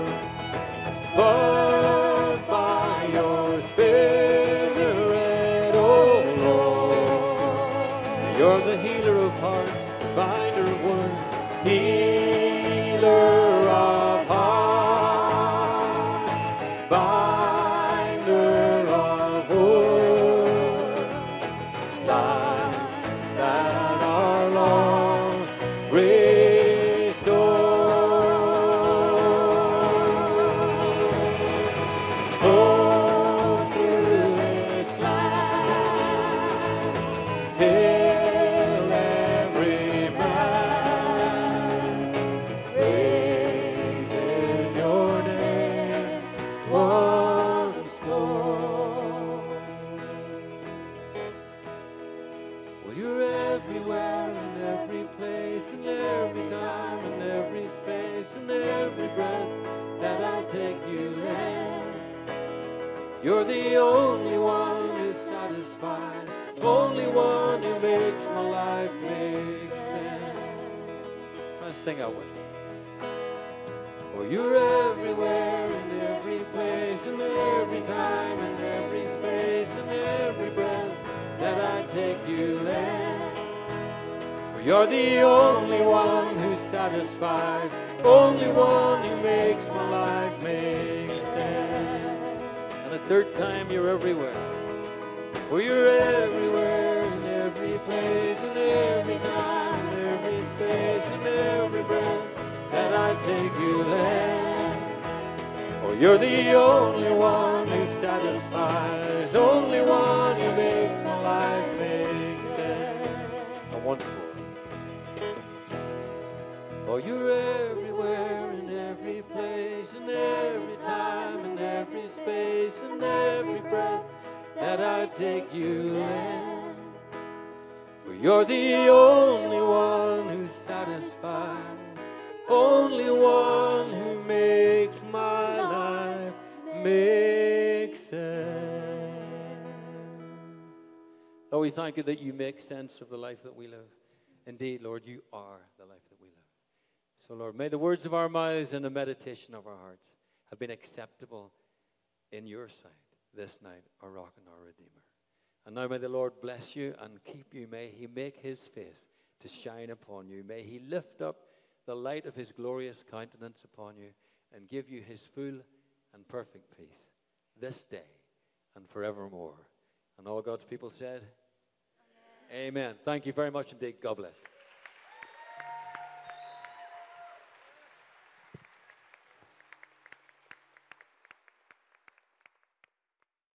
but by your Spirit, O Lord. You're the healer of hearts, the binder of wounds, healer of hearts, binder of wounds, lives that are lost, restore. Oh, through this land, till every man praises your name once more. Well, you're everywhere and every place and every time and every space and every breath that I take you in. You're the only one who satisfies, only one who makes my life make sense. Try to sing out with me. Oh, you're everywhere and every place and every time and every space and every breath that I take you in. For you're the only one who satisfies, only one who makes my life make sense. And a third time, you're everywhere. For you're everywhere in every place and every time and every space and every breath that I take you in. For you're the only one who satisfies, only one who makes my life make sense. And once more. For you're everywhere in every place and every time and every space and every breath that I take you in. For you're the only one who satisfies, only one who makes my life make sense. Lord, we thank you that you make sense of the life that we live. Indeed, Lord, you are the life that we live. So, Lord, may the words of our mouths and the meditation of our hearts have been acceptable in your sight this night, our rock and our Redeemer. And now may the Lord bless you and keep you. May he make his face to shine upon you. May he lift up the light of his glorious countenance upon you and give you his full and perfect peace this day and forevermore. And all God's people said, Amen. Amen. Thank you very much indeed. God bless you.